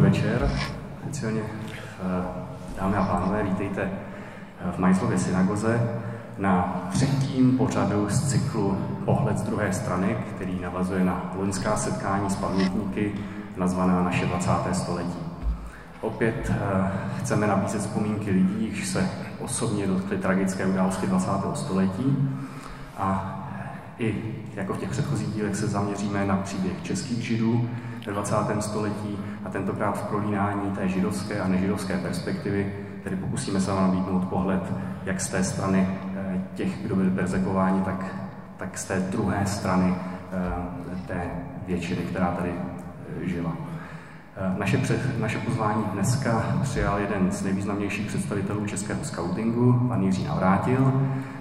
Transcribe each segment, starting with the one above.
večer. Speciálně, dámy a pánové, vítejte v Majzlově synagoze na třetím pořadu z cyklu Pohled z druhé strany, který navazuje na loňská setkání s pamětníky nazvaná Naše 20. století. Opět chceme nabízet vzpomínky lidí, jichž se osobně dotkly tragické události 20. století a i jako v těch předchozích dílech se zaměříme na příběh českých Židů ve 20. století a tentokrát v prolínání té židovské a nežidovské perspektivy, tedy pokusíme se vám nabídnout pohled jak z té strany těch, kdo byli persekováni, tak z té druhé strany té většiny, která tady žila. Naše pozvání dneska přijal jeden z nejvýznamnějších představitelů českého skautingu, pan Jiří Navrátil.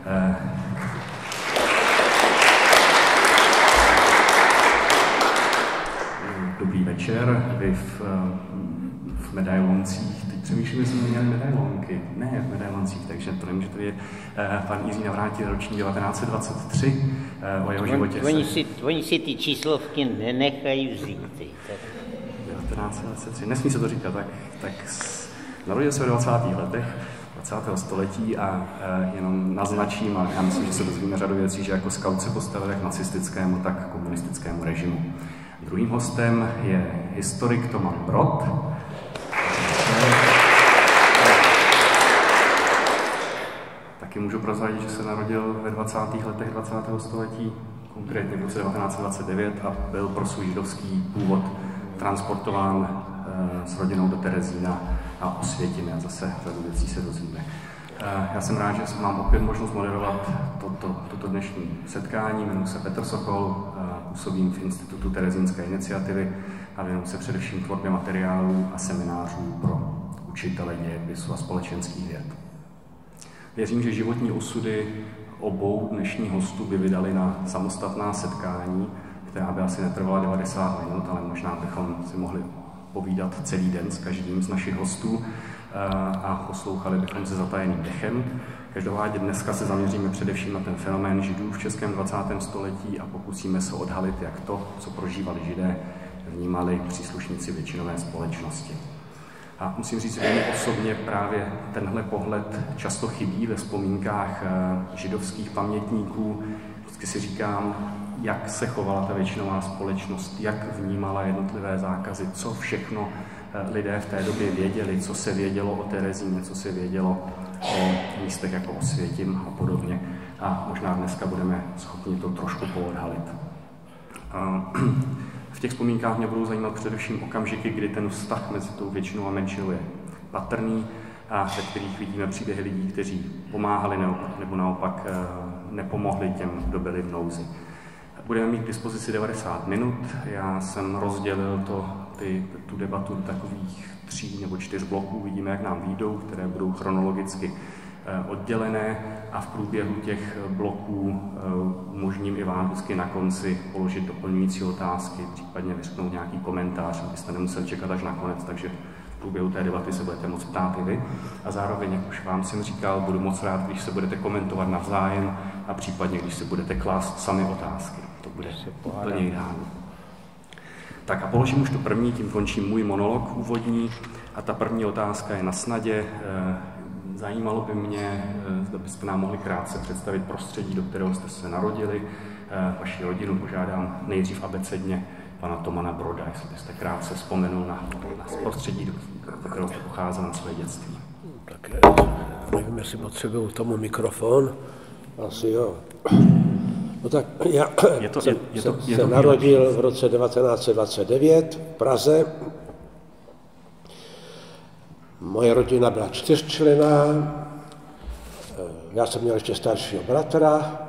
Dobrý večer. Vy v medailoncích, teď přemýšlím, že jsme měli medailonky. Ne v medailoncích, takže to nemůže to je pan Jiří Navrátil, ročník 1923, o jeho životě. Oni si ty číslovky nenechají vzít. 1923, nesmí se to říkat, tak narodil se v 20. letech 20. století a jenom naznačím, a já myslím, že se dozvíme řadu věcí, že jako skaut se postavil jak nacistickému, tak komunistickému režimu. Druhým hostem je historik Toman Brod. Taky můžu prozradit, že se narodil ve 20. letech 20. století, konkrétně v roce 1929 a byl pro svůj židovský původ transportován s rodinou do Terezína a Osvětimi a zase řadu věcí se dozvíme. Já jsem rád, že mám opět možnost moderovat toto dnešní setkání. Jmenuji se Petr Sokol, působím v Institutu Terezínské iniciativy a věnuji se především tvorbě materiálů a seminářů pro učitele dějepisu a společenských věd. Věřím, že životní osudy obou dnešních hostů by vydali na samostatná setkání, která by asi netrvala 90 minut, ale možná bychom si mohli povídat celý den s každým z našich hostů a poslouchali bychom se zatajeným dechem. Každopádně dneska se zaměříme především na ten fenomén Židů v českém 20. století a pokusíme se odhalit, jak to, co prožívali Židé, vnímali příslušníci většinové společnosti. A musím říct, že mě osobně právě tenhle pohled často chybí ve vzpomínkách židovských pamětníků. Vždycky si říkám, jak se chovala ta většinová společnost, jak vnímala jednotlivé zákazy, co všechno lidé v té době věděli, co se vědělo o Terezíně, co se vědělo o místech jako Osvětim a podobně. A možná dneska budeme schopni to trošku poodhalit. V těch vzpomínkách mě budou zajímat především okamžiky, kdy ten vztah mezi tou většinou a menšinou je patrný a ve kterých vidíme příběhy lidí, kteří pomáhali nebo naopak nepomohli těm, kdo byli v nouzi. Budeme mít k dispozici 90 minut. Já jsem rozdělil tu debatu do takových 3 nebo 4 bloků. Vidíme, jak nám vyjdou, které budou chronologicky oddělené a v průběhu těch bloků umožním i vám vždycky na konci položit doplňující otázky, případně vyřknout nějaký komentář, abyste nemuseli čekat až na konec, takže v průběhu té debaty se budete moct ptát i vy. A zároveň, jak už vám jsem říkal, budu moc rád, když se budete komentovat navzájem a případně, když se budete klást sami otázky. To bude úplně ideální. Tak a položím už to první, tím končím můj monolog úvodní a ta první otázka je na snadě. Zajímalo by mě, zda byste nám mohli krátce představit prostředí, do kterého jste se narodili, vaši rodinu. Požádám nejdřív abecedně pana Tomana Broda, jestli byste krátce vzpomenul na prostředí, do kterého jste pocházel na své dětství. Tak nevím, jestli potřebuju tomu mikrofon. Asi jo. No tak já se narodil v roce 1929 v Praze. Moje rodina byla 4členná, já jsem měl ještě staršího bratra.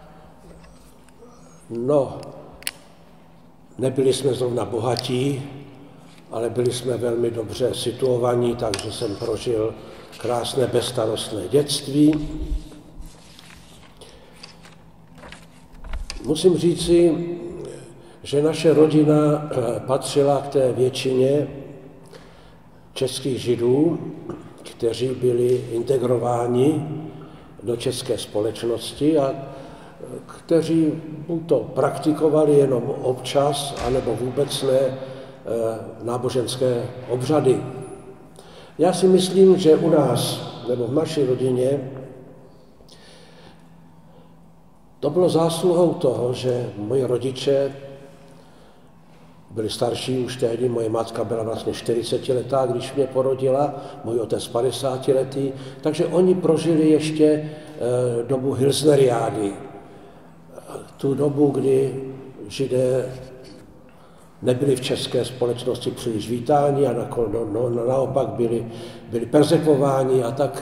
No, nebyli jsme zrovna bohatí, ale byli jsme velmi dobře situovaní, takže jsem prožil krásné bezstarostné dětství. Musím říci, že naše rodina patřila k té většině českých Židů, kteří byli integrováni do české společnosti a kteří buď to praktikovali jenom občas, anebo vůbec ne náboženské obřady. Já si myslím, že u nás, nebo v naší rodině, to bylo zásluhou toho, že moji rodiče byli starší už tehdy, moje matka byla vlastně 40letá, když mě porodila, můj otec 50letý, takže oni prožili ještě dobu Hilsneriády, tu dobu, kdy Židé nebyli v české společnosti příliš vítáni a naopak byli perzekvováni a tak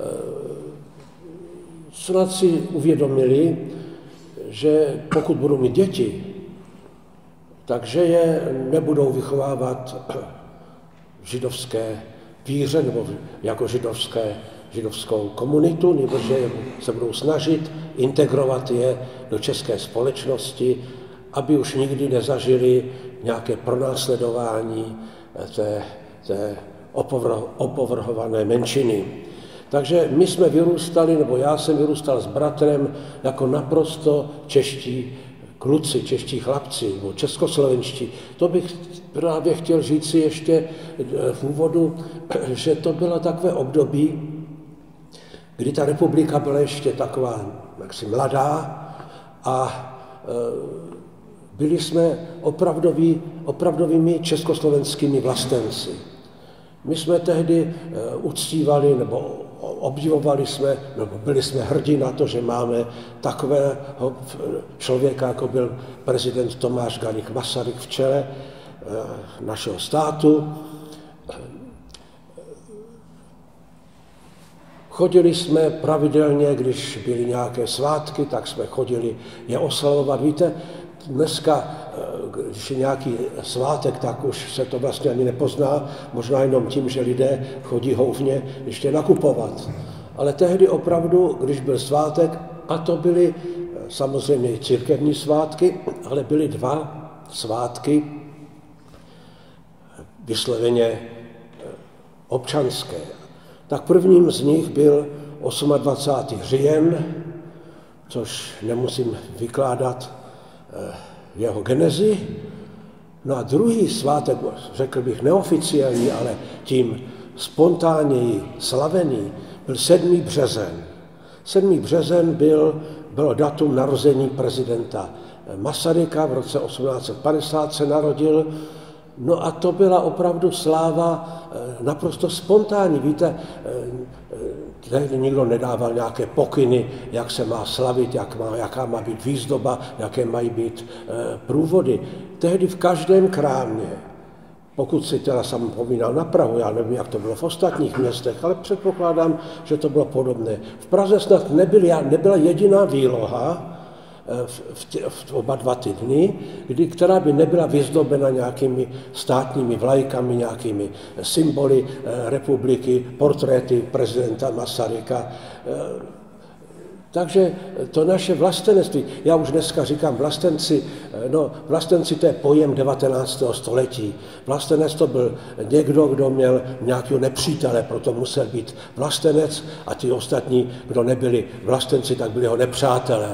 snad si uvědomili, že pokud budou mít děti, takže je nebudou vychovávat židovské víře nebo jako židovskou komunitu, nebo že se budou snažit integrovat je do české společnosti, aby už nikdy nezažili nějaké pronásledování té opovrhované menšiny. Takže my jsme vyrůstali, nebo já jsem vyrůstal s bratrem jako naprosto čeští kluci, čeští chlapci, nebo českoslovenští. To bych právě chtěl říct si ještě v úvodu, že to bylo takové období, kdy ta republika byla ještě taková jaksi mladá a byli jsme opravdovými československými vlastenci. My jsme tehdy uctívali nebo obdivovali jsme, nebo byli jsme hrdí na to, že máme takového člověka, jako byl prezident Tomáš Garrigue Masaryk v čele našeho státu. Chodili jsme pravidelně, když byly nějaké svátky, tak jsme chodili je oslavovat. Víte, dneska, když je nějaký svátek, tak už se to vlastně ani nepozná, možná jenom tím, že lidé chodí houfně ještě nakupovat. Ale tehdy opravdu, když byl svátek, a to byly samozřejmě i církevní svátky, ale byly dva svátky vysloveně občanské. Tak prvním z nich byl 28. říjen, což nemusím vykládat jeho genezi. No a druhý svátek, řekl bych neoficiální, ale tím spontánněji slavený, byl 7. březen. 7. březen bylo datum narození prezidenta Masaryka, v roce 1850 se narodil. No a to byla opravdu sláva naprosto spontánní. Víte, tehdy nikdo nedával nějaké pokyny, jak se má slavit, jaká má být výzdoba, jaké mají být průvody. Tehdy v každém krámě, pokud si teda sám pomínal na Prahu, já nevím, jak to bylo v ostatních městech, ale předpokládám, že to bylo podobné. V Praze snad nebyla jediná výloha, v oba dva ty dny, která by nebyla vyzdobena nějakými státními vlajkami, nějakými symboly republiky, portréty prezidenta Masaryka. Takže to naše vlastenectví, já už dneska říkám vlastenci to je pojem 19. století. Vlastenec to byl někdo, kdo měl nějakého nepřítele, proto musel být vlastenec a ti ostatní, kdo nebyli vlastenci, tak byli jeho nepřátelé.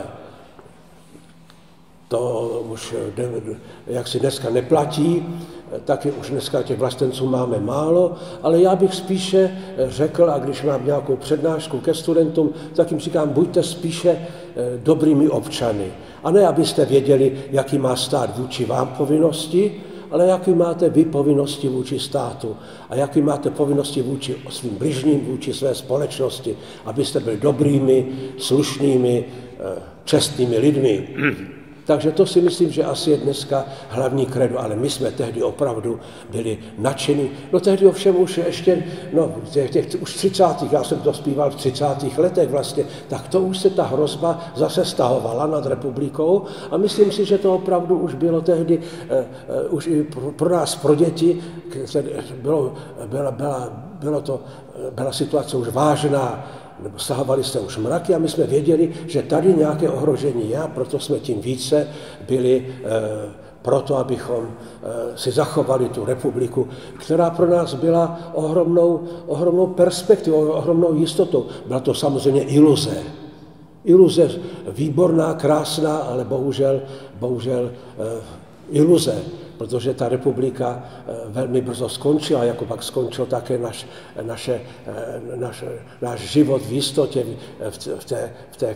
To už jak si dneska neplatí, taky už dneska těch vlastenců máme málo, ale já bych spíše řekl, a když mám nějakou přednášku ke studentům, tak jim říkám, buďte spíše dobrými občany. A ne, abyste věděli, jaký má stát vůči vám povinnosti, ale jaký máte vy povinnosti vůči státu a jaký máte povinnosti vůči svým bližním, vůči své společnosti, abyste byli dobrými, slušnými, čestnými lidmi. Takže to si myslím, že asi je dneska hlavní kredo, ale my jsme tehdy opravdu byli nadšení. No tehdy ovšem už ještě, už 30. já jsem to zpíval v 30. letech vlastně, tak to už se ta hrozba zase stahovala nad republikou a myslím si, že to opravdu už bylo tehdy, už i pro nás, pro děti, byla situace už vážná, nebo stahovaly se už mraky a my jsme věděli, že tady nějaké ohrožení je a proto jsme tím více byli proto, abychom si zachovali tu republiku, která pro nás byla ohromnou perspektivou, ohromnou jistotou. Byla to samozřejmě iluze. Iluze výborná, krásná, ale bohužel iluze. protože ta republika velmi brzo skončila, jako pak skončil také náš život v jistotě, v té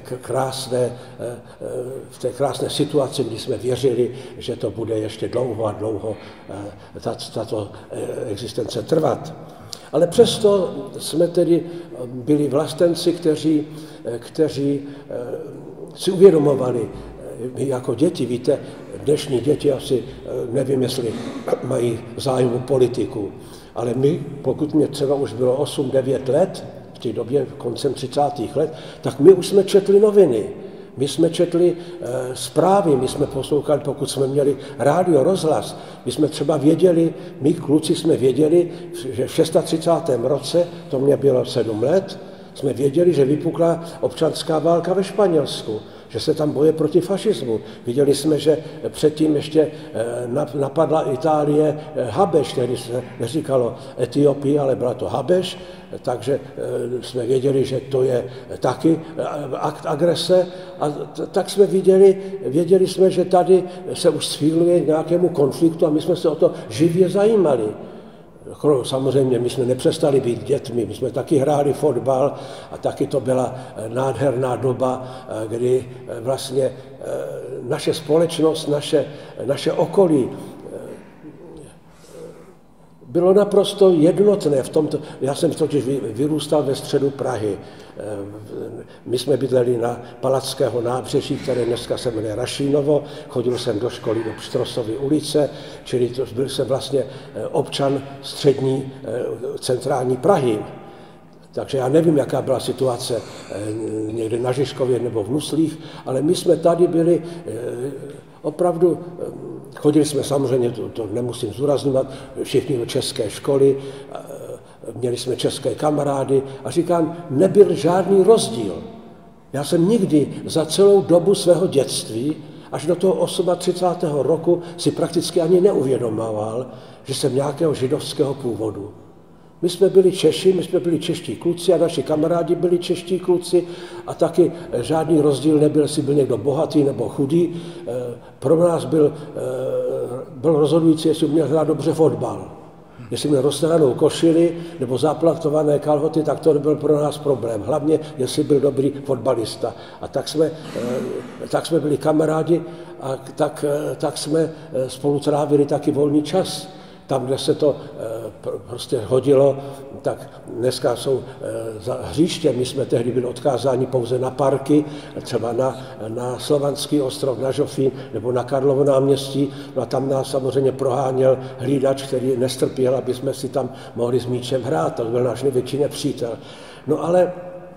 krásné situaci, kdy jsme věřili, že to bude ještě dlouho a dlouho tato existence trvat. Ale přesto jsme tedy byli vlastenci, kteří si uvědomovali, jako děti, víte, dnešní děti asi nevím, jestli mají zájem o politiku, ale my, pokud mě třeba už bylo 8-9 let, v té době koncem 30. let, tak my už jsme četli noviny. My jsme četli zprávy, my jsme poslouchali, pokud jsme měli rádio, rozhlas. My jsme třeba věděli, my kluci jsme věděli, že v 36. roce, to mě bylo 7 let, jsme věděli, že vypukla občanská válka ve Španělsku, že se tam boje proti fašismu. Viděli jsme, že předtím ještě napadla Itálie Habeš, který se neříkalo Etiopie, ale byla to Habeš, takže jsme věděli, že to je taky akt agrese a tak jsme věděli jsme, že tady se už schýluje k nějakému konfliktu a my jsme se o to živě zajímali. Samozřejmě my jsme nepřestali být dětmi, my jsme taky hráli fotbal a taky to byla nádherná doba, kdy vlastně naše společnost, naše okolí bylo naprosto jednotné v tomto. Já jsem totiž vyrůstal ve středu Prahy. My jsme bydleli na Palackého nábřeží, které dneska se jmenuje Rašínovo. Chodil jsem do školy do Pštrosovy ulice, čili to byl jsem vlastně občan střední centrální Prahy. Takže já nevím, jaká byla situace někde na Žižkově nebo v Nuslích, ale my jsme tady byli opravdu, chodili jsme samozřejmě, to nemusím zdůrazňovat, všichni do české školy, měli jsme české kamarády a říkám, nebyl žádný rozdíl. Já jsem nikdy za celou dobu svého dětství až do toho 38. roku si prakticky ani neuvědomoval, že jsem nějakého židovského původu. My jsme byli Češi, my jsme byli čeští kluci a naši kamarádi byli čeští kluci a taky žádný rozdíl nebyl, jestli byl někdo bohatý nebo chudý. Pro nás byl rozhodující, jestli měl hrát dobře fotbal. Jestli měl roztrhanou košili nebo zaplaktované kalhoty, tak to byl pro nás problém. Hlavně, jestli byl dobrý fotbalista. A tak jsme byli kamarádi a tak jsme spolu trávili taky volný čas. Tam, kde se to prostě hodilo, tak dneska jsou za hřiště. My jsme tehdy byli odkázáni pouze na parky, třeba na Slovanský ostrov, na Žofín nebo na Karlovo náměstí. No a tam nás samozřejmě proháněl hlídač, který nestrpěl, aby jsme si tam mohli s míčem hrát. To byl náš největší nepřítel. No ale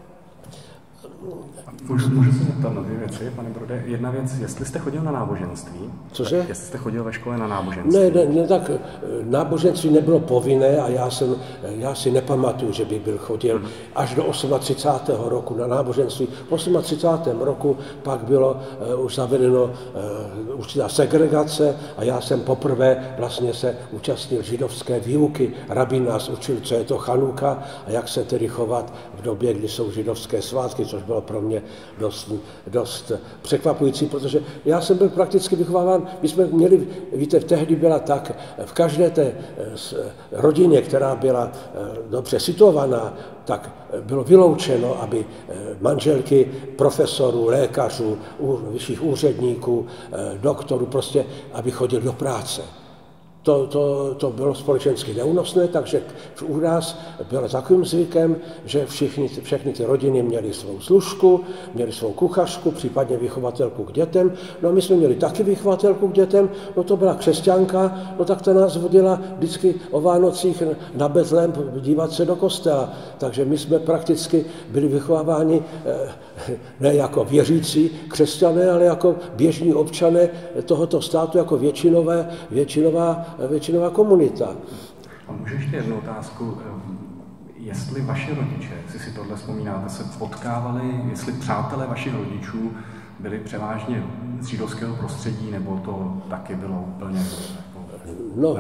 Můžu se zeptat na 2 věci, pane Brode. Jedna věc, jestli jste chodil na náboženství? Cože? Jestli jste chodil ve škole na náboženství? Ne, tak náboženství nebylo povinné a já si nepamatuju, že bych byl chodil až do 38. roku na náboženství. V 38. roku pak bylo už zavedeno určitá segregace a já jsem poprvé vlastně se účastnil židovské výuky. Rabín nás učil, co je to chanuka a jak se tedy chovat v době, kdy jsou židovské svátky, což bylo pro mě dost překvapující, protože já jsem byl prakticky vychováván, my jsme měli, víte, tehdy byla tak, v každé té rodině, která byla dobře situovaná, tak bylo vyloučeno, aby manželky profesorů, lékařů, vyšších úředníků, doktorů, prostě, aby chodili do práce. To bylo společensky neúnosné, takže u nás bylo takovým zvykem, že všechny ty rodiny měly svou služku, měly svou kuchařku, případně vychovatelku k dětem. No a my jsme měli taky vychovatelku k dětem, no to byla křesťanka, no tak ta nás vodila vždycky o Vánocích na Betlém dívat se do kostela. Takže my jsme prakticky byli vychováváni ne jako věřící křesťané, ale jako běžní občané tohoto státu, jako většinová komunita. A můžu ještě jednu otázku. Jestli vaši rodiče, jestli si tohle vzpomínáte, se potkávali, jestli přátelé vašich rodičů byli převážně z židovského prostředí, nebo to taky bylo úplně No,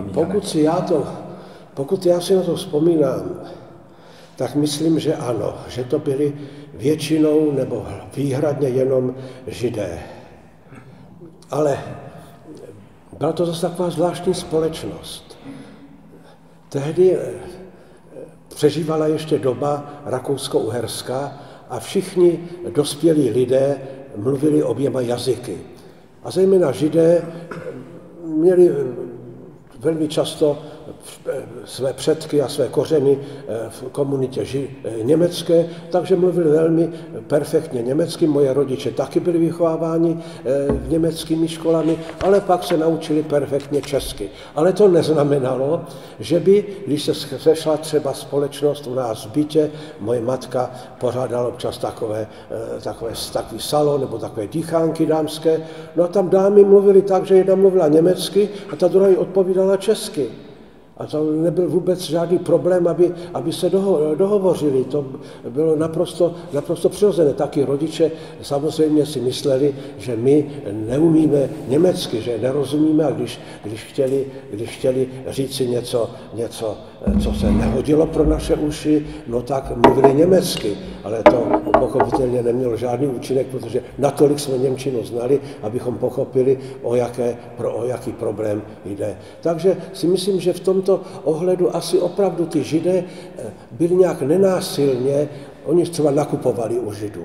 pokud já si na to vzpomínám, tak myslím, že ano, že to byli většinou nebo výhradně jenom Židé. Ale byla to zase taková zvláštní společnost. Tehdy přežívala ještě doba rakousko-uherská a všichni dospělí lidé mluvili oběma jazyky. A zejména Židé měli velmi často své předky a své kořeny v komunitě německé, takže mluvili velmi perfektně německy. Moje rodiče taky byli vychováváni německými školami, ale pak se naučili perfektně česky. Ale to neznamenalo, že by, když se sešla třeba společnost u nás v bytě, moje matka pořádala občas takový salon nebo takové dýchánky dámské, no a tam dámy mluvili tak, že jedna mluvila německy a ta druhá jí odpovídala česky. A to nebyl vůbec žádný problém, aby se dohovořili. To bylo naprosto přirozené. Taky rodiče samozřejmě si mysleli, že my neumíme německy, že nerozumíme, a když chtěli říci něco, co se nehodilo pro naše uši, no tak mluvili německy. Ale to pochopitelně nemělo žádný účinek, protože natolik jsme němčinu znali, abychom pochopili, o jaký problém jde. Takže si myslím, že v tomto ohledu asi opravdu ty Židé byli nějak nenásilně, oni třeba nakupovali u Židů.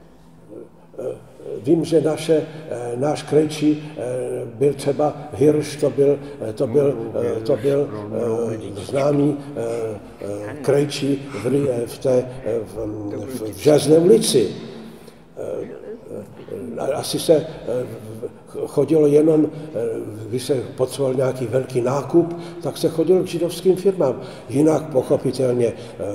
Vím, že náš krejčí byl třeba Hirsch, to byl známý krejčí v Železné ulici. Asi se chodilo jenom, když se potřeboval nějaký velký nákup, tak se chodilo k židovským firmám. Jinak pochopitelně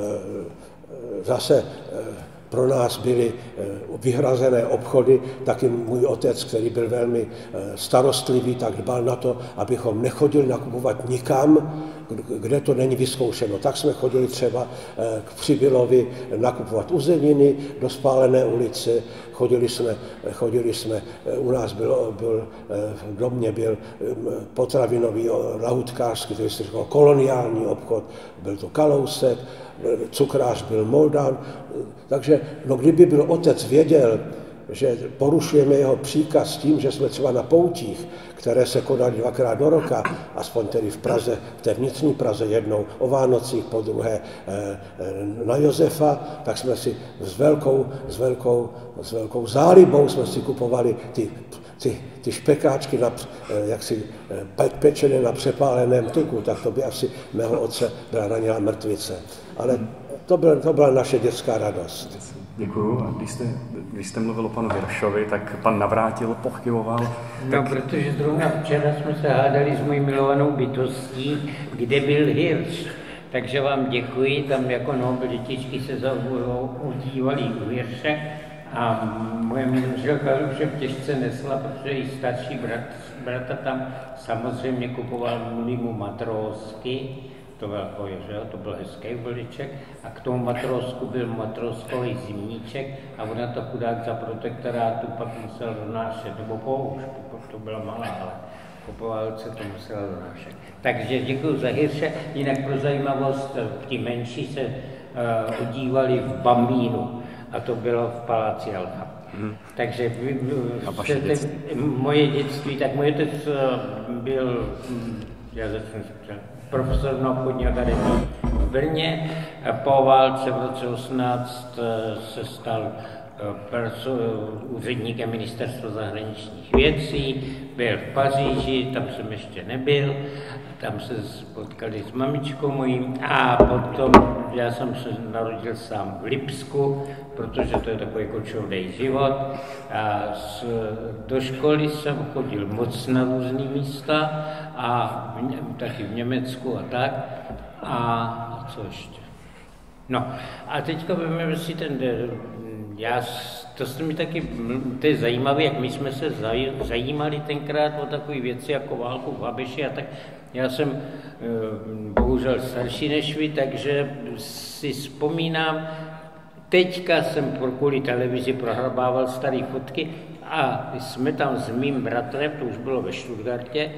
zase pro nás byly vyhrazené obchody, taky můj otec, který byl velmi starostlivý, tak dbal na to, abychom nechodili nakupovat nikam, kde to není vyzkoušeno. Tak jsme chodili třeba k Přibylovi nakupovat uzeniny do Spálené ulice, chodili jsme, u nás byl v domě byl potravinový lahutkářský, to je koloniální obchod, byl to Kalousek, cukrář byl Moldán, takže kdyby byl otec věděl, že porušujeme jeho příkaz tím, že jsme třeba na poutích, které se konaly 2krát do roka, aspoň tedy v Praze, v té vnitřní Praze jednou o Vánocích, po druhé na Josefa, tak jsme si s velkou zálibou jsme si kupovali ty špekáčky jaksi pečené na přepáleném tuku, tak to by asi mého otce byla ranila mrtvice. Ale to byla naše dětská radost. Děkuju. A když jste mluvil o panu Hiršovi, tak pan Navrátil pochkyvoval. No, protože zrovna včera jsme se hádali s mojí milovanou bytostí, kde byl Hirš. Takže vám děkuji, tam jako dětičky se udívaly u Hirše a moje manželka už těžce nesla, protože i starší brata tam samozřejmě kupoval mu matrózky. To byl hezký veliček a k tomu matrózku byl matrózkový zimníček a ona to chudák za protektorátu pak musel donášet, nebo poušť, to byla malá, ale po poválce to musel donášet. Takže děkuji za Hirše, jinak pro zajímavost, ti menší se udívali v Bambínu a to bylo v Paláci Alcha. Takže moje dětství, tak můj otec byl, profesor na obchodní akademii v Brně. Po válce v roce 18 se stal úředníkem Ministerstva zahraničních věcí, byl v Paříži, tam jsem ještě nebyl, tam se spotkali s mamičkou mojí a potom já jsem se narodil sám v Lipsku, protože to je takový kočovný život. A do školy jsem chodil moc na různý místa a taky v Německu a tak. A co ještě? No a teďka víme si to se mi taky, to je zajímavé, jak my jsme se zajímali tenkrát o takové věci jako válku v Habeši a tak. Já jsem bohužel starší než vy, takže si vzpomínám, teďka jsem kvůli televizi prohrabával staré fotky a jsme tam s mým bratrem, to už bylo ve Stuttgartě,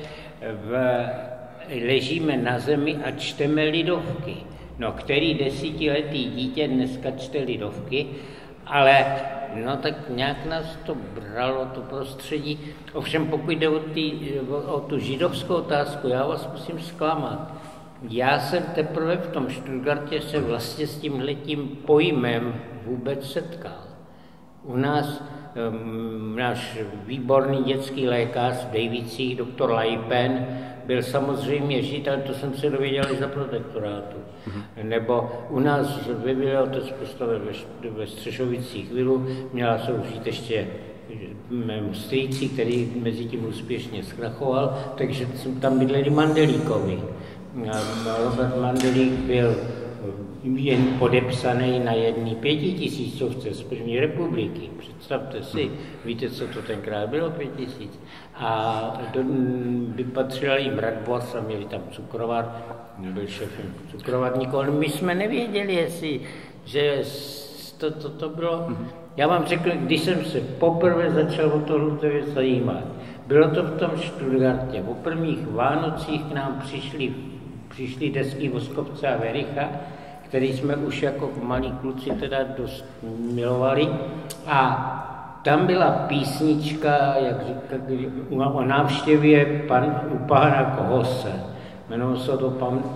ležíme na zemi a čteme lidovky. No, který 10letý dítě dneska čte lidovky Ale no tak nějak nás to bralo, to prostředí. Ovšem pokud jde o tu židovskou otázku, já vás musím zklamat. Já jsem teprve v tom Stuttgartě se vlastně s tímhletím pojmem vůbec setkal. U nás náš výborný dětský lékař v Dejvicích, doktor Leipen, byl samozřejmě žid, ale to jsem se dověděl i za protektorátu. Nebo u nás ve Vile otec postavil ve Střešovicích vilu, měla sloužit ještě mému strýci, který mezi tím úspěšně zkrachoval, takže tam bydleli Mandelíkovi. Robert Mandelík byl jen podepsaný na jedné 5000 z první republiky. Představte si, víte, co to tenkrát bylo, 5000. A vypatřil jim Radbors a měli tam cukrovar, byl šéfem cukrovarníku, ale my jsme nevěděli, jestli, že to bylo. Já vám řekl, když jsem se poprvé začal o tohle zajímat, bylo to v tom Stuttgartě. Po prvních Vánocích k nám přišli desky Voskovce a Vericha, který jsme už jako malí kluci teda dost milovali. A tam byla písnička, jak říká, o návštěvě u pána Kohose. Jmenovalo se to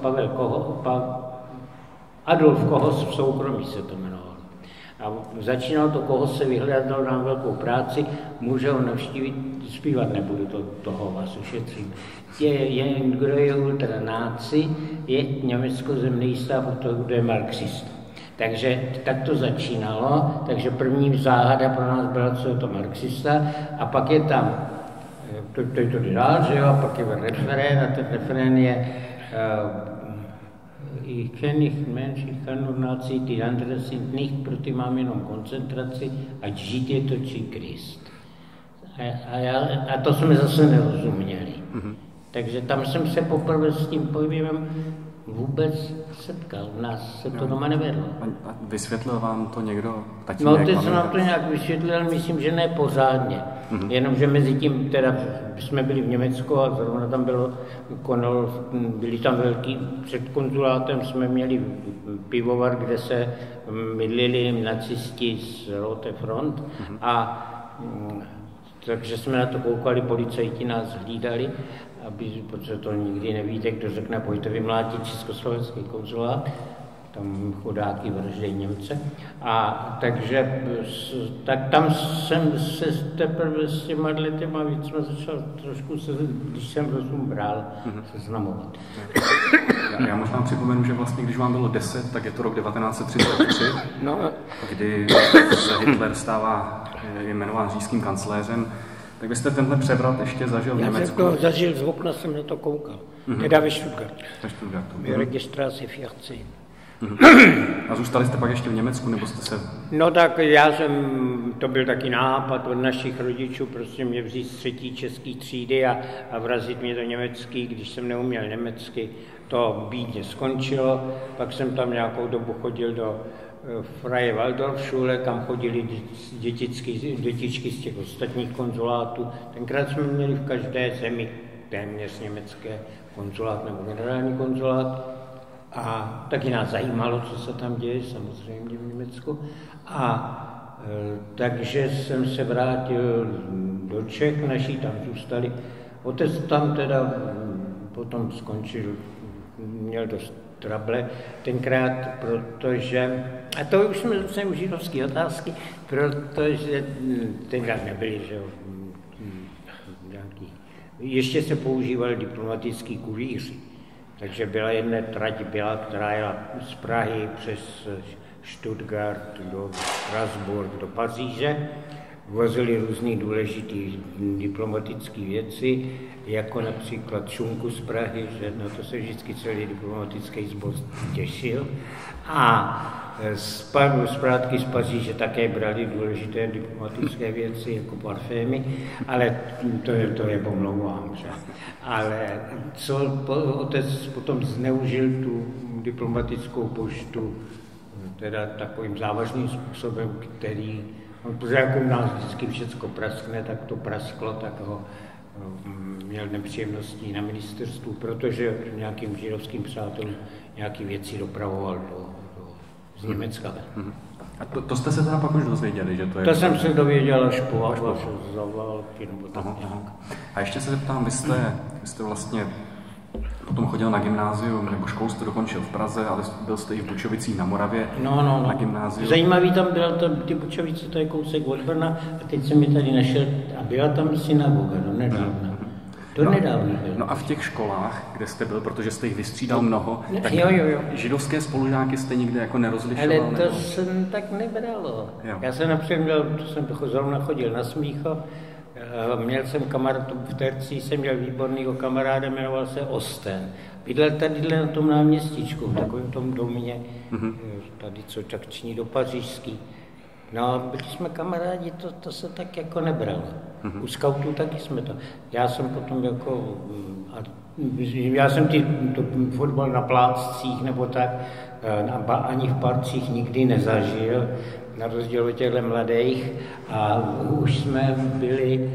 Adolf Kohos v soukromí se to jmenovalo. A začínal to Kohos se vyhledal nám velkou práci, může ho navštívit, zpívat nebudu, toho vás ušetřím. Kdo je ultranáci, je německé stát od toho, kdo je marxista. Takže tak to začínalo, takže první záhada pro nás byla, co je to marxista, a pak je tam, to dál, že jo, a pak je referén, a ten referén je Ich kenne nicht Mensch, ich kann nur Nazi, die andere sind nicht, pro ty mám jenom koncentraci, ať žít je to či Krist. A to jsme zase nerozuměli. Takže tam jsem se poprvé s tím pojmem vůbec setkal. U nás se to doma nevedlo. A vysvětlil vám to někdo? Tatínek, no, teď jsem nám to nějak vysvětlil, myslím, že ne pořádně. Jenomže mezi tím teda jsme byli v Německu a zrovna tam byli tam velký, před konzulátem jsme měli pivovar, kde se mydlili nacisti z Rote Front a takže jsme na to koukali, policajti nás hlídali, protože to nikdy nevíte, kdo řekne, pojďte vymlátit československý konzulát, tam chudáky vraždějí Němce. A takže tak tam jsem se teprve s těma těma věcma začal trošku, když jsem rozum bral, seznamovat. Já možná připomenu, že vlastně, když vám bylo 10, tak je to rok 1933, kdy se Hitler stává jmenován říšským kancléřem. Tak byste tenhle převrat ještě zažil v Německu? Já jsem to zažil, z okna jsem na to koukal. Teda ve Stuttgartu. Ve Stuttgartu. V Registraci 14. A zůstali jste pak ještě v Německu, nebo jste se... No tak to byl taky nápad od našich rodičů, prostě mě vzít z 3. české třídy a vrazit mě do německý, když jsem neuměl německy. To bídně skončilo, pak jsem tam nějakou dobu chodil do Freie Waldorfschule, kam chodili dětičky z těch ostatních konzulátů. Tenkrát jsme měli v každé zemi téměř německé konzulát nebo generální konzulát. A taky nás zajímalo, co se tam děje, samozřejmě v Německu. Takže jsem se vrátil do Čech, naši tam zůstali. Otec tam teda potom skončil, měl dost trable tenkrát, protože, a to už jsme zase u židovské otázky, protože tenkrát nebyli, že nějaký, ještě se používali diplomatický kurýři. Takže byla jedna trať, která jela z Prahy přes Stuttgart do Strasbourg, do Paříže. Vozili různý důležitý diplomatické věci, jako například šunku z Prahy, že na to se vždycky celý diplomatický sbor těšil. A zprátky z Paříže také brali důležité diplomatické věci, jako parfémy, ale to je pomlouvám, že? Ale co otec potom zneužil tu diplomatickou poštu, teda takovým závažným způsobem, který, protože jako u nás vždycky všecko praskne, tak to prasklo, tak ho měl nepříjemností na ministerstvu, protože nějakým židovským přátelům nějaké věci dopravoval z Německa. A to jste se teda pak už dozvěděli, že to je... To jsem se dověděl až po války, nebo tak nějak. A ještě se zeptám, vy jste vlastně potom chodil na gymnázium, nebo školu jste dokončil v Praze, ale byl jste i v Bučovicích na Moravě na gymnáziu. Zajímavý tam byla ty Bučovice, to je kousek od Brna, a teď jsem mi tady našel, a byla tam synagoga do nedávna. No a v těch školách, kde jste byl, protože jste jich vystřídal mnoho, tak jo. židovské spolužáky jste nikdy jako nerozlišoval? Ale to jsem tak nebralo. Já jsem například, zrovna chodil na Smíchov, měl jsem kamarád, v terci jsem měl výborného kamaráda, jmenoval se Osten. Bydlel tady na tom náměstíčku, v takovém tom domě, tady co tak ční do Pařížský. No a byli jsme kamarádi, to se tak jako nebralo. U skautů taky jsme to. Já jsem potom jako, já jsem fotbal na plácích nebo tak, ani v parcích nikdy nezažil, na rozdíl od těchto mladých. A už jsme byli,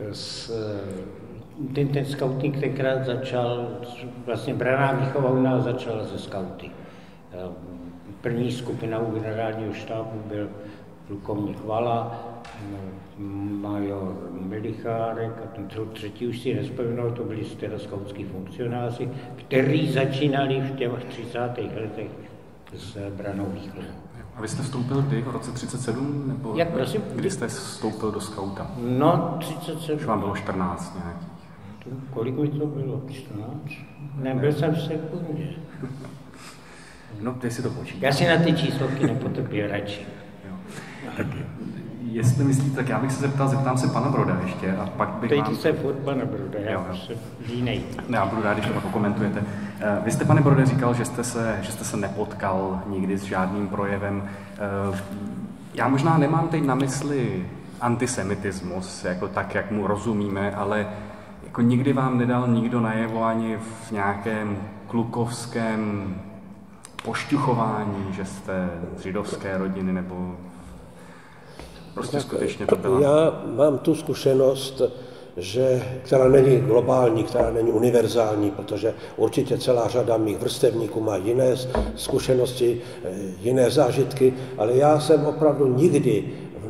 ten skautník tenkrát začal, vlastně branná výchova u nás začala ze skauty. První skupina u generálního štábu byl plukovník Vala, major Milichárek a ten třetí už si nevzpomínal, to byli teda skautský funkcionáři, kteří začínali v těch 30. letech s brannou výchovou. A vy jste vstoupil kdy? V roce 37? Nebo jak prosím? Kdy jste vstoupil do skauta? No, 37. Už vám bylo 14 nějakých. Kolik mi to bylo? 14? Nebyl jsem v sekundě. No, ty si to počítáš. Já si na ty číslovky nepotrpěl radši. Tak jestli myslíte, tak já bych se zeptám se pana Broda ještě a pak bych vám... Teď se furt pana Broda, já se línej. Já budu rád, když to pak komentujete. Vy jste, pane Brode, říkal, že jste se nepotkal nikdy s žádným projevem. Já možná nemám teď na mysli antisemitismus, jako tak, jak mu rozumíme, ale jako nikdy vám nedal nikdo najevo ani v nějakém klukovském pošťuchování, že jste z židovské rodiny, nebo prostě skutečně to bylo? Já mám tu zkušenost, která není globální, která není univerzální, protože určitě celá řada mých vrstevníků má jiné zkušenosti, jiné zážitky, ale já jsem opravdu nikdy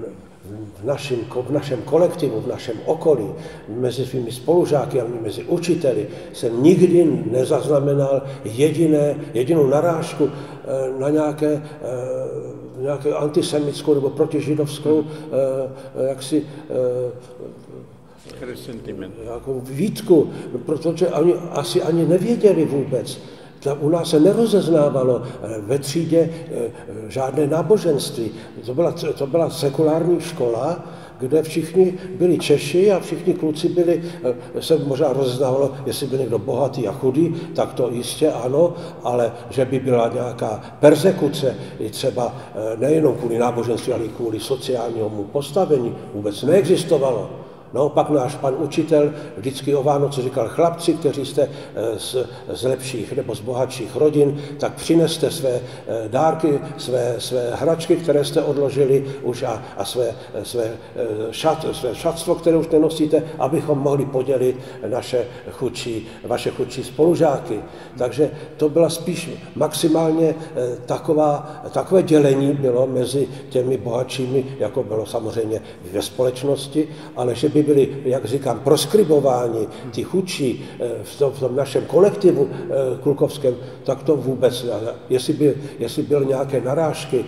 v našem kolektivu, v našem okolí, mezi svými spolužáky a mezi učiteli jsem nikdy nezaznamenal jedinou narážku na nějaké antisemitskou nebo protižidovskou jako výtku, protože oni asi ani nevěděli vůbec. U nás se nerozeznávalo ve třídě žádné náboženství. To byla sekulární škola, kde všichni byli Češi a všichni kluci se možná rozeznávalo, jestli byl někdo bohatý a chudý, tak to jistě ano, ale že by byla nějaká perzekuce, třeba nejenom kvůli náboženství, ale i kvůli sociálnímu postavení, vůbec neexistovalo. No, pak náš pan učitel vždycky o Vánoce říkal, chlapci, kteří jste z lepších nebo z bohatších rodin, tak přineste své dárky, své hračky, které jste odložili už a své šatstvo, které už nenosíte, abychom mohli podělit vaše chudší spolužáky. Takže to byla spíš maximálně takové dělení bylo mezi těmi bohatšími, jako bylo samozřejmě ve společnosti, ale že by byli, jak říkám, proskribováni ti chudší v tom našem kolektivu klukovském, tak to vůbec, jestli byly nějaké narážky.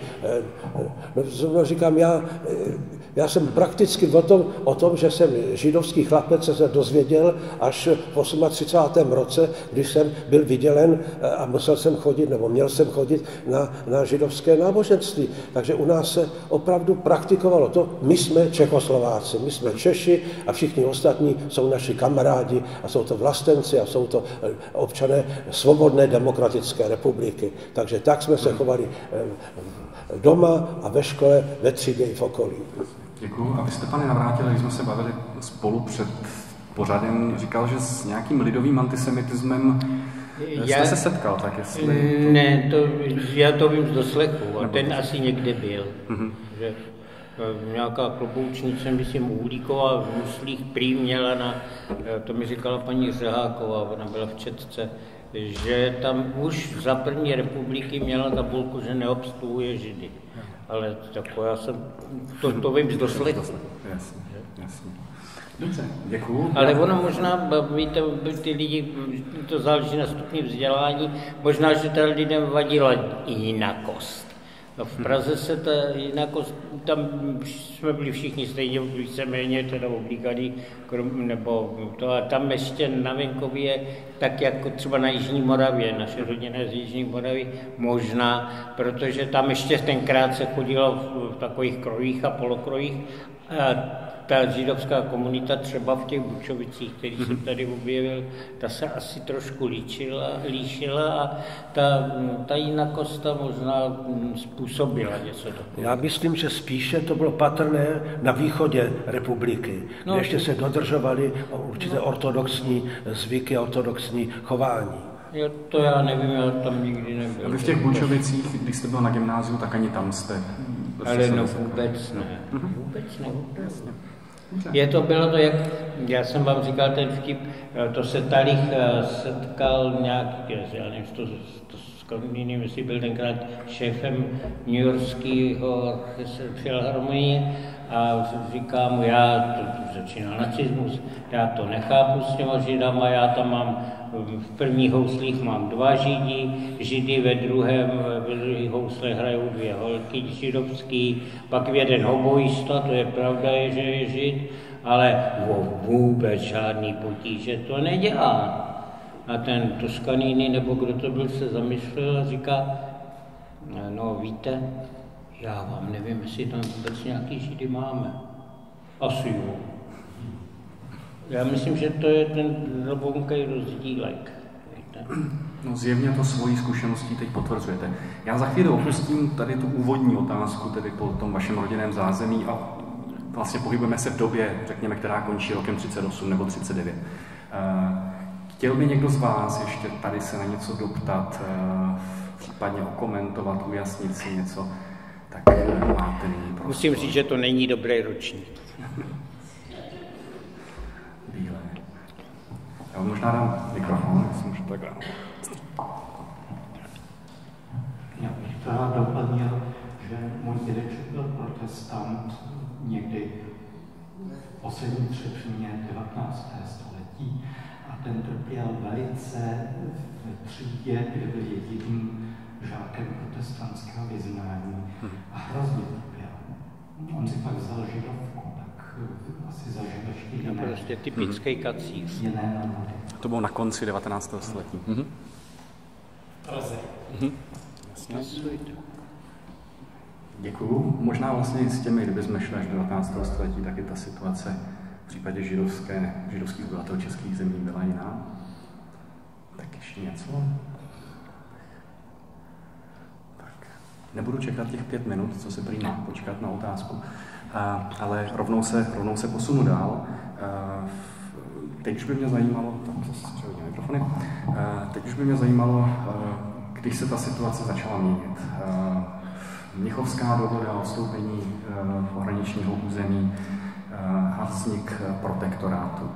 No, říkám, já jsem prakticky o tom, že jsem židovský chlapec, se dozvěděl až v 38. roce, když jsem byl vydělen a měl jsem chodit na židovské náboženství. Takže u nás se opravdu praktikovalo to. My jsme Čechoslováci, my jsme Češi a všichni ostatní jsou naši kamarádi a jsou to vlastenci a jsou to občané svobodné demokratické republiky. Takže tak jsme se chovali doma a ve škole, ve třídě i v okolí. Děkuju. A vy jste, pane Navrátil, když jsme se bavili spolu před pořadem, říkal, že s nějakým lidovým antisemitismem jste se setkal, tak jestli... Ne, já to vím z doslechu, a ten asi někde byl. Že nějaká kloboučnice, myslím, Uhlíková v muslích prý měla to mi říkala paní Řeháková, ona byla v Četce, že tam už za první republiky měla tabulku, že neobsluhuje Židy. Ale tako já jsem, to vím z dosledu. Jasně, jasně. Dobře, děkuju. Ale ono možná, víte, ty lidi, to záleží na stupni vzdělání, možná, že ta lidem vadila jinakost. No v Praze se ta jinakost, tam jsme byli všichni stejně víceméně teda oblíkaný, nebo to, a tam ještě na venkově, tak jako třeba na Jižní Moravě, naše rodina z Jižní Moravy, možná, protože tam ještě tenkrát se chodilo v takových krojích a polokrojích. A ta židovská komunita třeba v těch Bučovicích, který jsem tady objevil, ta se asi trošku líšila a ta jinakost možná způsobila něco takového. Já myslím, že spíše to bylo patrné na východě republiky, kde ještě se dodržovaly určité ortodoxní zvyky, ortodoxní chování. To já nevím, já tam nikdy nebyl. A vy v těch Bučovicích, když jste byl na gymnáziu, tak ani tam jste... Ale no vůbec ne. Vůbec ne. Bylo to, jak já jsem vám říkal ten vtip, to se Talich setkal nějaký, já nevím, jestli byl tenkrát šéfem newyorského filharmonie a říká mu, začínal nacismus, já to nechápu s těma Židama, já tam mám v prvních houslích mám 2 Židy, ve druhých houslech hrajou 2 holky židovský, pak jeden hoboista, to je pravda, že je Žid, ale vůbec žádný potíže to nedělá. A ten Toscanini, nebo kdo to byl, se zamyslel a říká, no víte, já vám nevím, jestli tam vůbec nějaký Židy máme. Asi jo. Já myslím, že to je ten hlubonký rozdílek. No zjevně to svojí zkušeností teď potvrzujete. Já za chvíli opustím tady tu úvodní otázku, tedy po tom vašem rodinném zázemí a vlastně pohybujeme se v době, řekněme, která končí rokem 38 nebo 39. Chtěl by někdo z vás ještě tady se na něco doptat, případně okomentovat, ujasnit si něco, tak máte nyní prostor. Musím říct, že to není dobrý ročník. Bílé. Já možná dám mikrofon, jestli můžu tak dát. Já bych to rád doplnil, že můj dědeček byl protestant někdy v poslední třetině 19. století a ten trpěl velice v třídě, kde byl jediným žákem protestantského vyznání a hrozně trpěl. On si pak vzal židovku, tak asi zažil ještě jiné. Prostě typický kacíř. To bylo na konci 19. století. Praze. Děkuju. Možná vlastně s těmi, kdyby jsme šli až do 19. století, tak i ta situace v případě židovských obyvatel českých zemí byla jiná. Tak ještě něco? Tak. Nebudu čekat těch 5 minut, co se prý má počkat na otázku, ale rovnou se posunu dál. Teď už by mě zajímalo, když se ta situace začala měnit. Mnichovská dohoda o odstoupení pohraničního území a vznik protektorátu.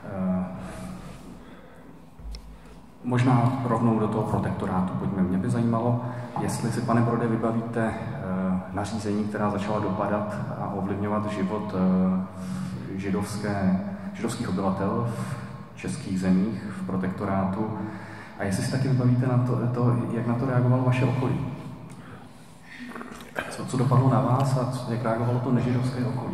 Možná rovnou do toho protektorátu pojďme. Mě by zajímalo, jestli si, pane Brode, vybavíte nařízení, která začala dopadat a ovlivňovat život židovských obyvatel v českých zemích, v protektorátu. A jestli si taky vybavíte na to, jak na to reagovalo vaše okolí. Co dopadlo na vás a jak reagovalo to nežidovské okolí?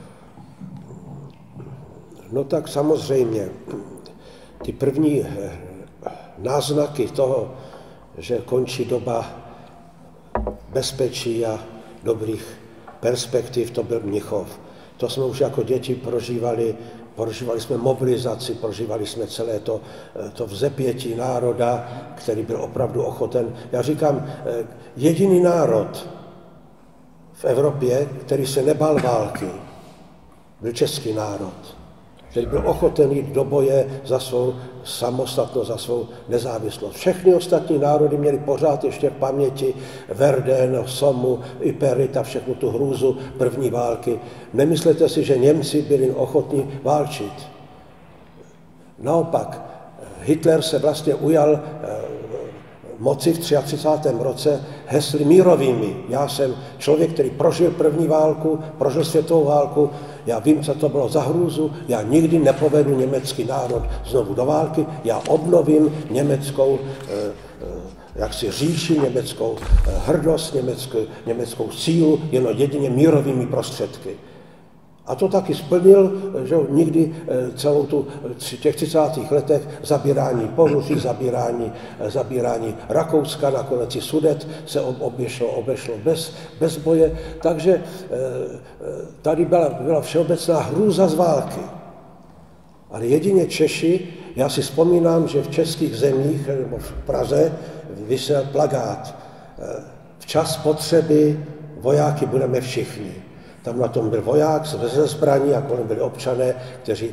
No tak samozřejmě, ty první náznaky toho, že končí doba bezpečí a dobrých perspektiv, to byl Mnichov. To jsme už jako děti prožívali jsme mobilizaci, prožívali jsme celé to vzepětí národa, který byl opravdu ochoten. Já říkám, jediný národ v Evropě, který se nebál války, byl český národ, který byl ochoten jít do boje za svou samostatnost, za svou nezávislost. Všechny ostatní národy měly pořád ještě v paměti Verden, Somme, Ypernit a všechnu tu hrůzu první války. Nemyslete si, že Němci byli ochotní válčit. Naopak, Hitler se vlastně ujal moci v 33. roce hesly mírovými. Já jsem člověk, který prožil první válku, prožil světovou válku, já vím, co to bylo za hrůzu, já nikdy nepovedu německý národ znovu do války, já obnovím německou jaksi říši, německou hrdost, německou sílu, jen jedině mírovými prostředky. A to taky splnil, že nikdy celou těch 30. letech zabírání Poruří, zabírání Rakouska, nakonec i Sudet se obešlo bez boje. Takže tady byla všeobecná hrůza z války. Ale jedině Češi, já si vzpomínám, že v českých zemích, nebo v Praze, visel plakát. Včas potřeby, vojáky budeme všichni. Tam na tom byl voják ze zbraní a kolem byli občané, kteří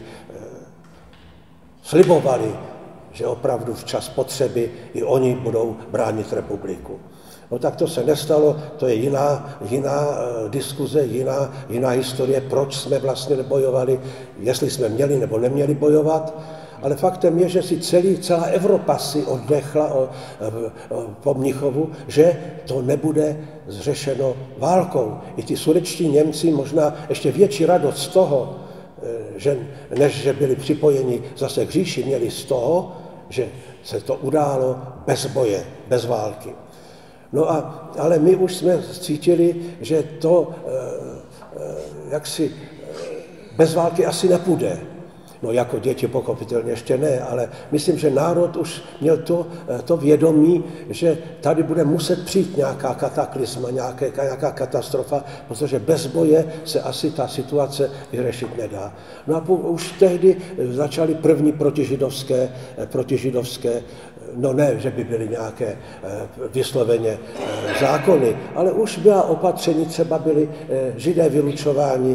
slibovali, že opravdu včas potřeby i oni budou bránit republiku. No tak to se nestalo, to je jiná diskuze, jiná historie, proč jsme vlastně nebojovali, jestli jsme měli nebo neměli bojovat. Ale faktem je, že si celá Evropa si oddechla po Mnichovu, že to nebude zřešeno válkou. I ty sudetští Němci možná ještě větší radost z toho, než že byli připojeni zase k říši, měli z toho, že se to událo bez boje, bez války. No ale my už jsme cítili, že to jaksi bez války asi nepůjde. No jako děti pochopitelně ještě ne, ale myslím, že národ už měl to vědomí, že tady bude muset přijít nějaká kataklizma, nějaká katastrofa, protože bez boje se asi ta situace vyřešit nedá. No a už tehdy začaly první protižidovské, no ne, že by byly nějaké vysloveně zákony, ale už byla opatření, třeba byli Židé vylučováni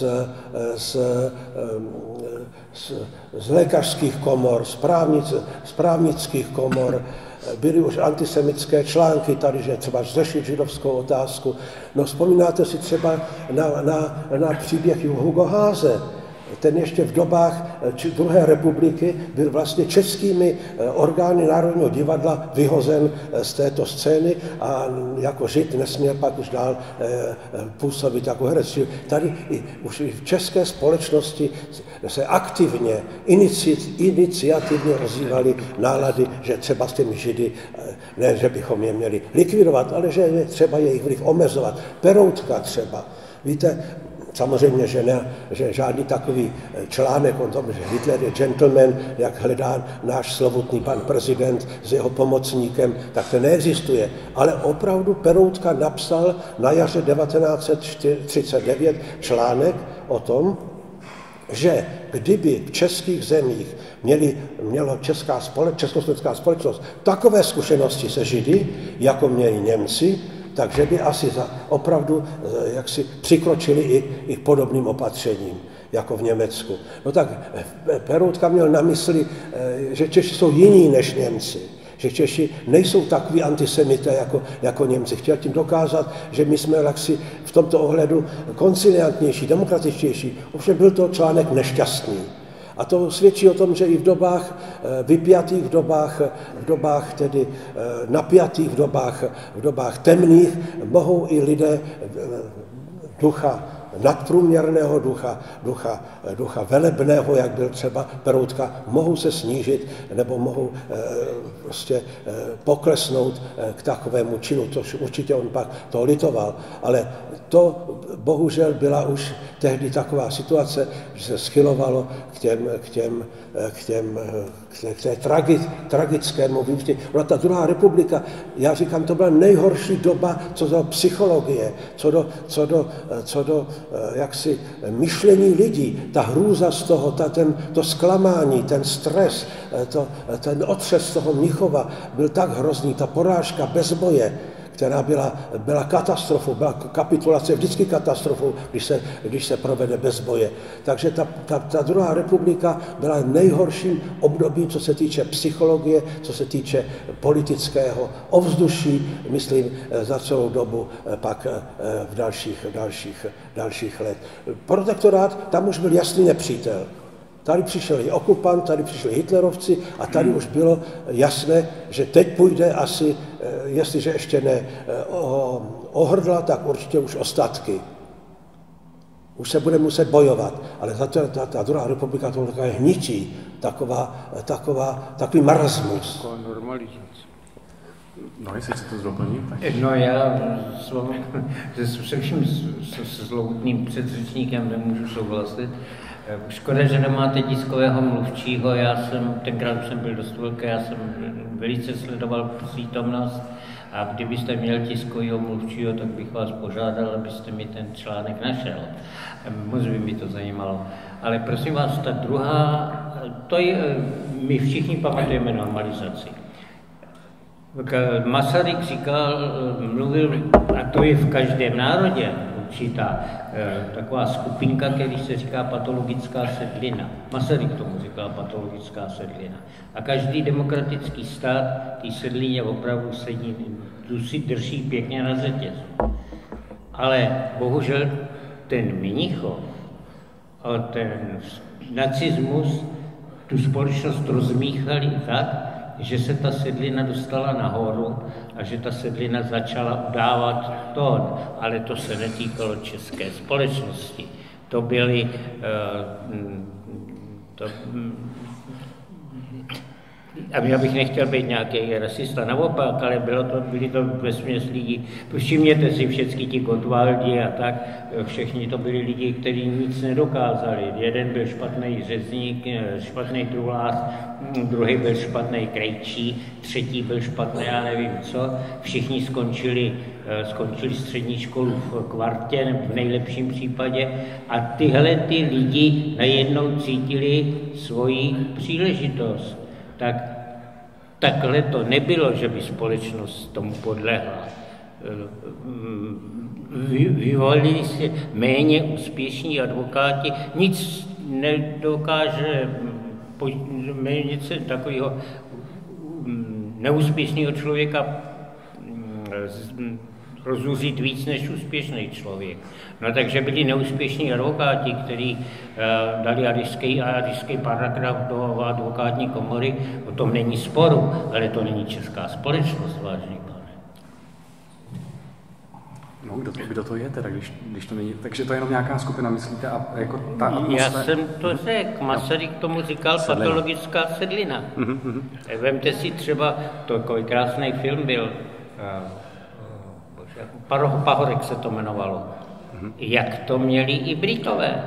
z lékařských komor, z právnických komor, byly už antisemické články tady, že třeba řešit židovskou otázku. No vzpomínáte si třeba na příběh Hugo Haase. Ten ještě v dobách druhé republiky byl vlastně českými orgány Národního divadla vyhozen z této scény a jako Žid nesměl pak už dál působit jako herec. Tady už v české společnosti se aktivně, iniciativně ozývaly nálady, že třeba s těmi Židy, ne, že bychom je měli likvidovat, ale že je třeba jejich vliv omezovat. Peroutka třeba. Víte, samozřejmě, že žádný takový článek o tom, že Hitler je gentleman, jak hledá náš slovutný pan prezident s jeho pomocníkem, tak to neexistuje. Ale opravdu Peroutka napsal na jaře 1939 článek o tom, že kdyby v českých zemích měla československá společnost takové zkušenosti se Židy, jako měli Němci, takže by asi opravdu jaksi přikročili i k podobným opatřením, jako v Německu. No tak Peroutka měl na mysli, že Češi jsou jiní než Němci, že Češi nejsou takový antisemité jako Němci. Chtěl tím dokázat, že my jsme jaksi v tomto ohledu konciliantnější, demokratičtější. Ovšem byl to článek nešťastný. A to svědčí o tom, že i v dobách vypjatých, v dobách tedy napjatých, v dobách temných mohou i lidé ducha nadprůměrného, ducha velebného, jak byl třeba Peroutka, mohou se snížit nebo mohou prostě poklesnout k takovému činu, což určitě on pak to litoval. Ale to bohužel byla už tehdy taková situace, že se schylovalo k té tragickému vývstě. No ta druhá republika, já říkám, to byla nejhorší doba, co do psychologie, co do jaksi myšlení lidí, ta hrůza z toho, to zklamání, ten stres, ten otřes toho Mnichova byl tak hrozný, ta porážka bez boje, která byla katastrofou, byla kapitulace vždycky katastrofou, když se provede bez boje. Takže ta druhá republika byla nejhorším obdobím, co se týče psychologie, co se týče politického ovzduší, myslím, za celou dobu pak v dalších let. Protektorát, tam už byl jasný nepřítel. Tady přišel i okupant, tady přišli hitlerovci a tady už bylo jasné, že teď půjde asi, jestliže ještě ne o hrdla, tak určitě už ostatky. Už se bude muset bojovat, ale ta druhá republika to takové hničí, takový marasmus. Taková normalizace. No, jestli se to doplní, tak... No já se vším s Loutným předřečníkem nemůžu souhlasit. Škoda, že nemáte tiskového mluvčího, tenkrát jsem byl dost velký, já jsem velice sledoval přítomnost a kdybyste měl tiskového mluvčího, tak bych vás požádal, abyste mi ten článek našel. Moc by mi to zajímalo. Ale prosím vás, ta druhá, my všichni pamatujeme normalizaci. Masaryk mluvil, a to je v každém národě určitá taková skupinka, který se říká patologická sedlina. Masaryk tomu říkal patologická sedlina. A každý demokratický stát té sedlině opravdu sedí, tu si drží pěkně na řetězu. Ale bohužel ten Mnichov a ten nacismus tu společnost rozmíchali tak, že se ta sedlina dostala nahoru a že ta sedlina začala udávat tón, ale to se netýkalo české společnosti. To byly, a já bych nechtěl být nějaký rasista, naopak, ale byli to vesměs lidi. Všimněte si všechny ti Gottwaldi a tak, všichni to byli lidi, kteří nic nedokázali. Jeden byl špatný řezník, špatný truhlář, druhý byl špatný krejčí, třetí byl špatný, já nevím co. Všichni skončili střední školu v kvartě, nebo v nejlepším případě. A tyhle ty lidi najednou cítili svoji příležitost. Takhle to nebylo, že by společnost tomu podlehla. Vyvolili se méně úspěšní advokáti, nic nedokáže nic takového neúspěšného člověka rozúřit víc než úspěšný člověk. No takže byli neúspěšní advokáti, kteří dali adyšský paragraf do advokátní komory, o tom není sporu, ale to není česká společnost, vážný pane. No, kdo to je teda, když to není, takže to je jenom nějaká skupina, myslíte, a jako ta atmosféra... Já jsem to řekl, Masaryk tomu říkal patologická sedlina. Vemte si třeba, takový krásný film byl, Pahorek se to jmenovalo. Jak to měli i Britové.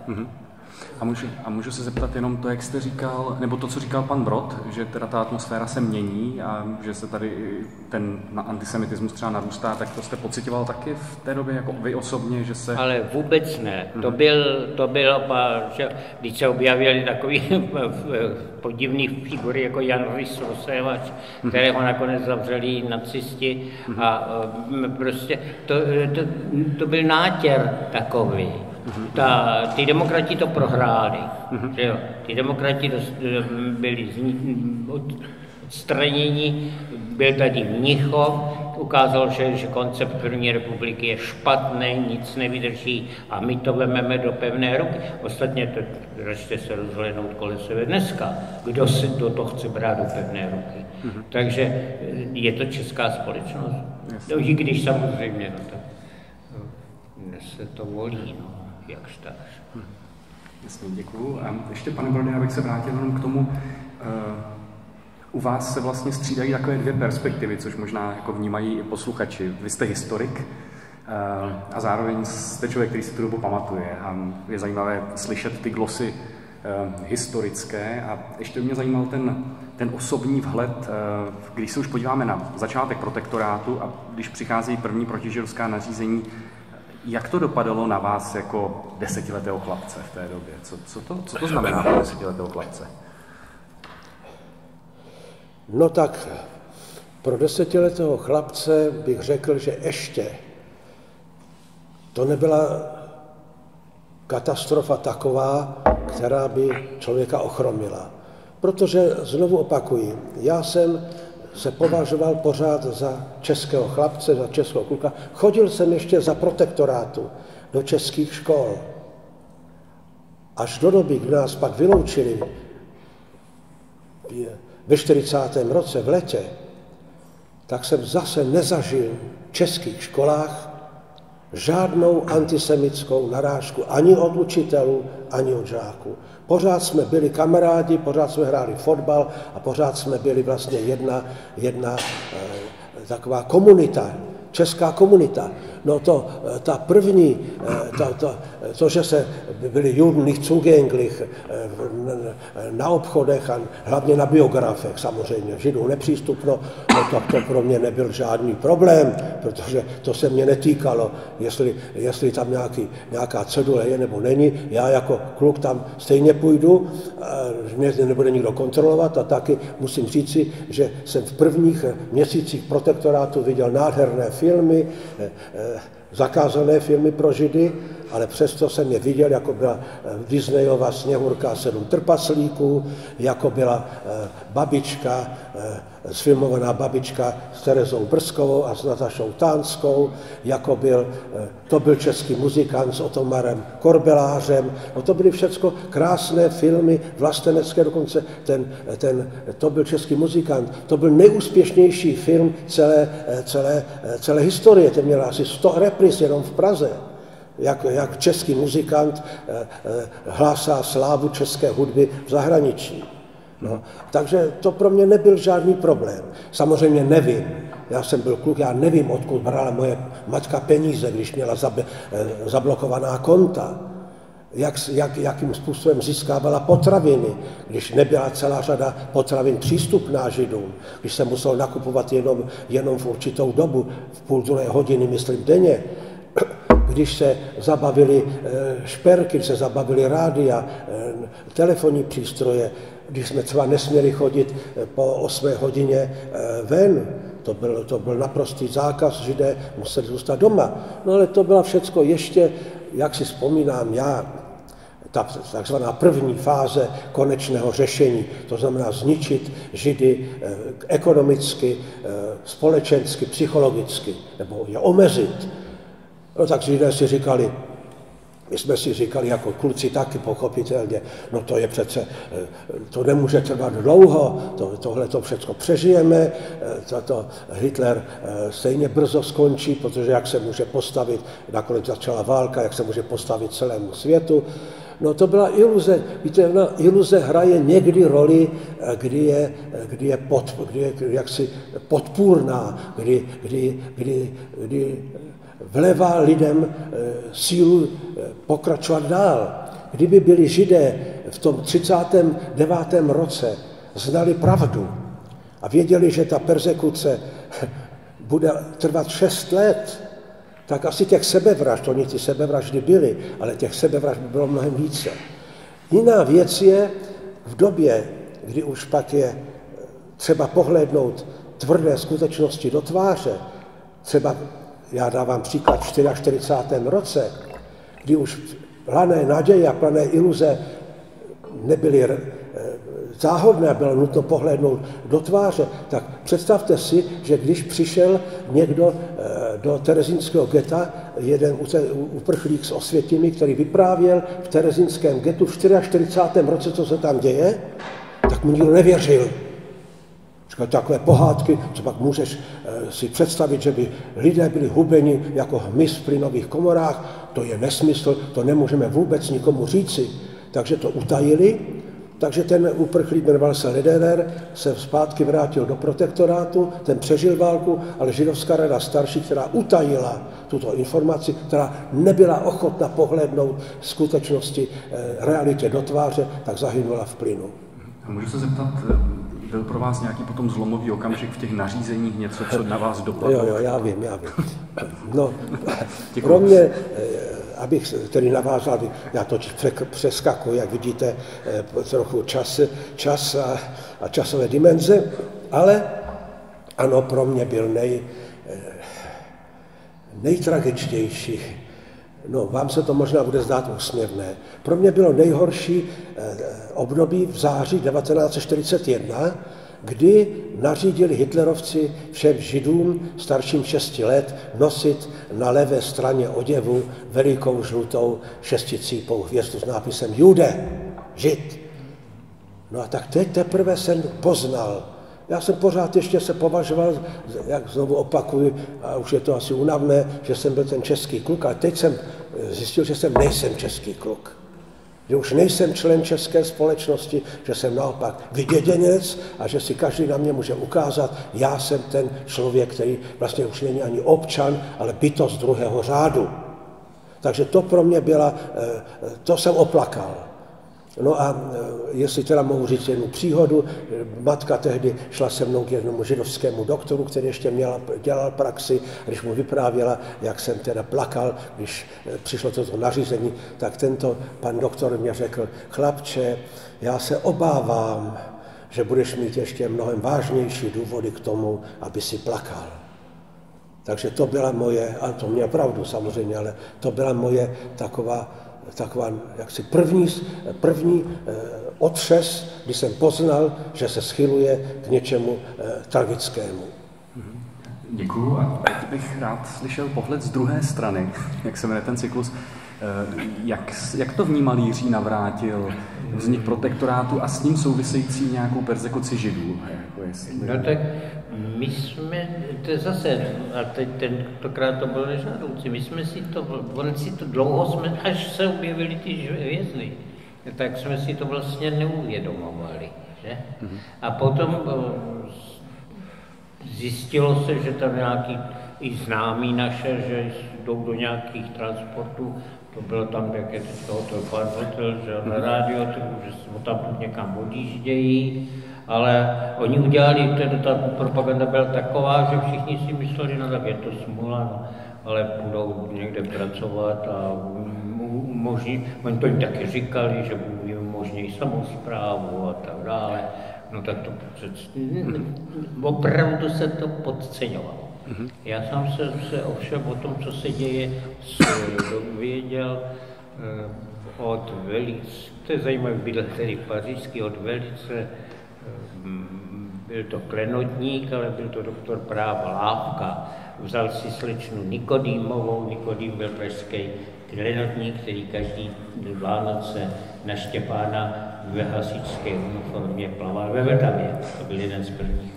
A můžu se zeptat jenom to, jak jste říkal, nebo to, co říkal pan Brod, že teda ta atmosféra se mění a že se tady ten antisemitismus třeba narůstá, tak to jste pocitoval taky v té době, jako vy osobně, že se... Ale vůbec ne. To bylo, že když se objavili takový podivný figury jako Jan Rys Rozsévač, kterého nakonec zavřeli nacisti a prostě to byl nátěr takový. Ty demokrati to prohráli. Ty demokrati byli odstraněni, byl tady Mnichov, ukázal, že koncept první republiky je špatný, nic nevydrží a my to vezmeme do pevné ruky. Ostatně račte se rozhlédnout kolem sebe dneska, kdo si to chce brát do pevné ruky. Takže je to česká společnost. I když samozřejmě, no tak se to volí, no. Jakž tak. Jasně, děkuju. A ještě, pane Brode, abych se vrátil jenom k tomu, u vás se vlastně střídají takové dvě perspektivy, což možná jako vnímají i posluchači. Vy jste historik a zároveň jste člověk, který si tu dobu pamatuje. A je zajímavé slyšet ty glosy historické. A ještě mě zajímal ten osobní vhled, když se už podíváme na začátek protektorátu a když přicházejí první protižidovská nařízení, jak to dopadalo na vás jako 10letého chlapce v té době? Co to znamená pro 10letého chlapce? No tak pro 10letého chlapce bych řekl, že ještě to nebyla katastrofa taková, která by člověka ochromila. Protože, znovu opakuji, já jsem se považoval pořád za českého chlapce, za českého kluka. Chodil jsem ještě za protektorátu do českých škol. až do doby, kdy nás pak vyloučili ve 40. roce v letě, tak jsem zase nezažil v českých školách žádnou antisemitskou narážku ani od učitelů, ani od žáků. Pořád jsme byli kamarádi, pořád jsme hráli fotbal a pořád jsme byli vlastně jedna taková komunita, česká komunita. No ta první, to, že se byli Juden nicht zugänglich na obchodech a hlavně na biografech samozřejmě, Židů nepřístupno, no to pro mě nebyl žádný problém, protože to se mě netýkalo, jestli tam nějaká cedule je nebo není, já jako kluk tam stejně půjdu, mě nebude nikdo kontrolovat a taky musím říci, že jsem v prvních měsících protektorátu viděl nádherné filmy, zakázané filmy pro Židy, ale přesto jsem je viděl, jako byla Disneyova Sněhurka 7 trpaslíků, jako byla babička, sfilmovaná babička s Terezou Brzkovou a s Natašou Tánskou, jako to byl český muzikant s Otomarem Korbelářem. No to byly všechno krásné filmy, vlastenecké, dokonce to byl český muzikant. To byl nejúspěšnější film celé historie. Ten měl asi 100 repris jenom v Praze. Jak český muzikant hlásá slávu české hudby v zahraničí. No, takže to pro mě nebyl žádný problém. Samozřejmě nevím, já jsem byl kluk, já nevím, odkud brala moje matka peníze, když měla zablokovaná konta. Jakým způsobem získávala potraviny, když nebyla celá řada potravin přístupná Židům, když se musel nakupovat jenom v určitou dobu, v 1,5 hodiny, myslím, denně. Když se zabavili šperky, když se zabavili rádia, telefonní přístroje, když jsme třeba nesměli chodit po 8 hodině ven, to byl naprostý zákaz, Židé museli zůstat doma. No ale to byla všecko ještě, jak si vzpomínám já, ta takzvaná první fáze konečného řešení, to znamená zničit Židy ekonomicky, společensky, psychologicky, nebo je omezit. No tak Židé si říkali, my jsme si říkali jako kluci taky pochopitelně, no to je přece, to nemůže trvat dlouho, tohle to všechno přežijeme, Hitler stejně brzo skončí, protože jak se může postavit, nakonec začala válka, jak se může postavit celému světu. No to byla iluze. Víte, iluze hraje někdy roli, kdy je jaksi podpůrná, kdy vlevá lidem sílu pokračovat dál. Kdyby byli Židé v tom 39. roce znali pravdu a věděli, že ta perzekuce bude trvat 6 let, tak asi těch sebevražd, oni ty sebevraždy byly, ale těch sebevražd by bylo mnohem více. Jiná věc je v době, kdy už pak je třeba pohlédnout tvrdé skutečnosti do tváře, třeba já dávám příklad v 44. roce, kdy už plané naděje a plané iluze nebyly záhodné, bylo nutno pohlédnout do tváře, tak představte si, že když přišel někdo do terezínského geta, jeden uprchlík z Osvětimi, který vyprávěl v terezínském getu v 44. roce, co se tam děje, tak mu nikdo nevěřil. Takové pohádky, co pak můžeš si představit, že by lidé byli hubeni jako hmyz v plynových komorách, to je nesmysl, to nemůžeme vůbec nikomu říci. Takže to utajili, takže ten uprchlík, jmenoval se Lederer, se zpátky vrátil do protektorátu, ten přežil válku, ale Židovská rada starší, která utajila tuto informaci, která nebyla ochotna pohlédnout skutečnosti realitě do tváře, tak zahynula v plynu. Můžu se zeptat, byl pro vás nějaký potom zlomový okamžik v těch nařízeních, něco, co na vás dopadlo? Jo, já vím. No, pro mě, abych tedy navázal, já to přeskakuji, jak vidíte, trochu čas a časové dimenze, ale ano, pro mě byl nejtragičtější. No, vám se to možná bude zdát úsměvné. Pro mě bylo nejhorší období v září 1941, kdy nařídili hitlerovci všem Židům starším 6 let nosit na levé straně oděvu velikou žlutou šesticípou hvězdu s nápisem Jude, Žid. No a tak teď teprve jsem poznal. Já jsem pořád ještě se považoval, jak znovu opakuju, a už je to asi únavné, že jsem byl ten český kluk, ale teď jsem zjistil, že jsem nejsem český kluk. Že už nejsem člen české společnosti, že jsem naopak vyděděnec a že si každý na mě může ukázat, já jsem ten člověk, který vlastně už není ani občan, ale bytost druhého řádu. Takže to pro mě byla, to jsem oplakal. No a jestli teda mohu říct jednu příhodu, matka tehdy šla se mnou k jednomu židovskému doktoru, který ještě dělal praxi, a když mu vyprávěla, jak jsem teda plakal, když přišlo toto nařízení, tak tento pan doktor mě řekl, chlapče, já se obávám, že budeš mít ještě mnohem vážnější důvody k tomu, aby si plakal. Takže to byla moje, a to měl pravdu samozřejmě, ale to byla moje taková jaksi první otřes, kdy jsem poznal, že se schyluje k něčemu tragickému. Děkuju a teď bych rád slyšel pohled z druhé strany, jak se jmenuje ten cyklus. Jak to vnímal Jiří Navrátil, vznik protektorátu a s ním související nějakou perzekuci Židů? No tak my jsme, to je zase, a teď tentokrát to bylo nežádoucí, my jsme si to, dlouho jsme, až se objevily ty hvězdy, tak jsme si to vlastně neuvědomovali, že? A potom zjistilo se, že tam nějaký i známí naše, že jdou do nějakých transportů, to bylo tam, jak je to pan hotel, že na rádio, že se tam někam odjíždějí, ale oni udělali, ta propaganda byla taková, že všichni si mysleli, no tak je to smůla, no, ale budou někde pracovat a umožní, oni to jim taky říkali, že umožní samosprávu a tak dále, no tak to opravdu se to podceňovalo. Já sám se ovšem o tom, co se děje, dověděl od velice, to je zajímavý, byl tedy pařížský, od velice, byl to klenotník, ale byl to doktor práva Lávka. Vzal si slečnu Nikodýmovou, Nikodým byl pražský klenotník, který každý Vánoce na Štěpána ve hasičské uniformě plaval ve Vltavě. To byl jeden z prvních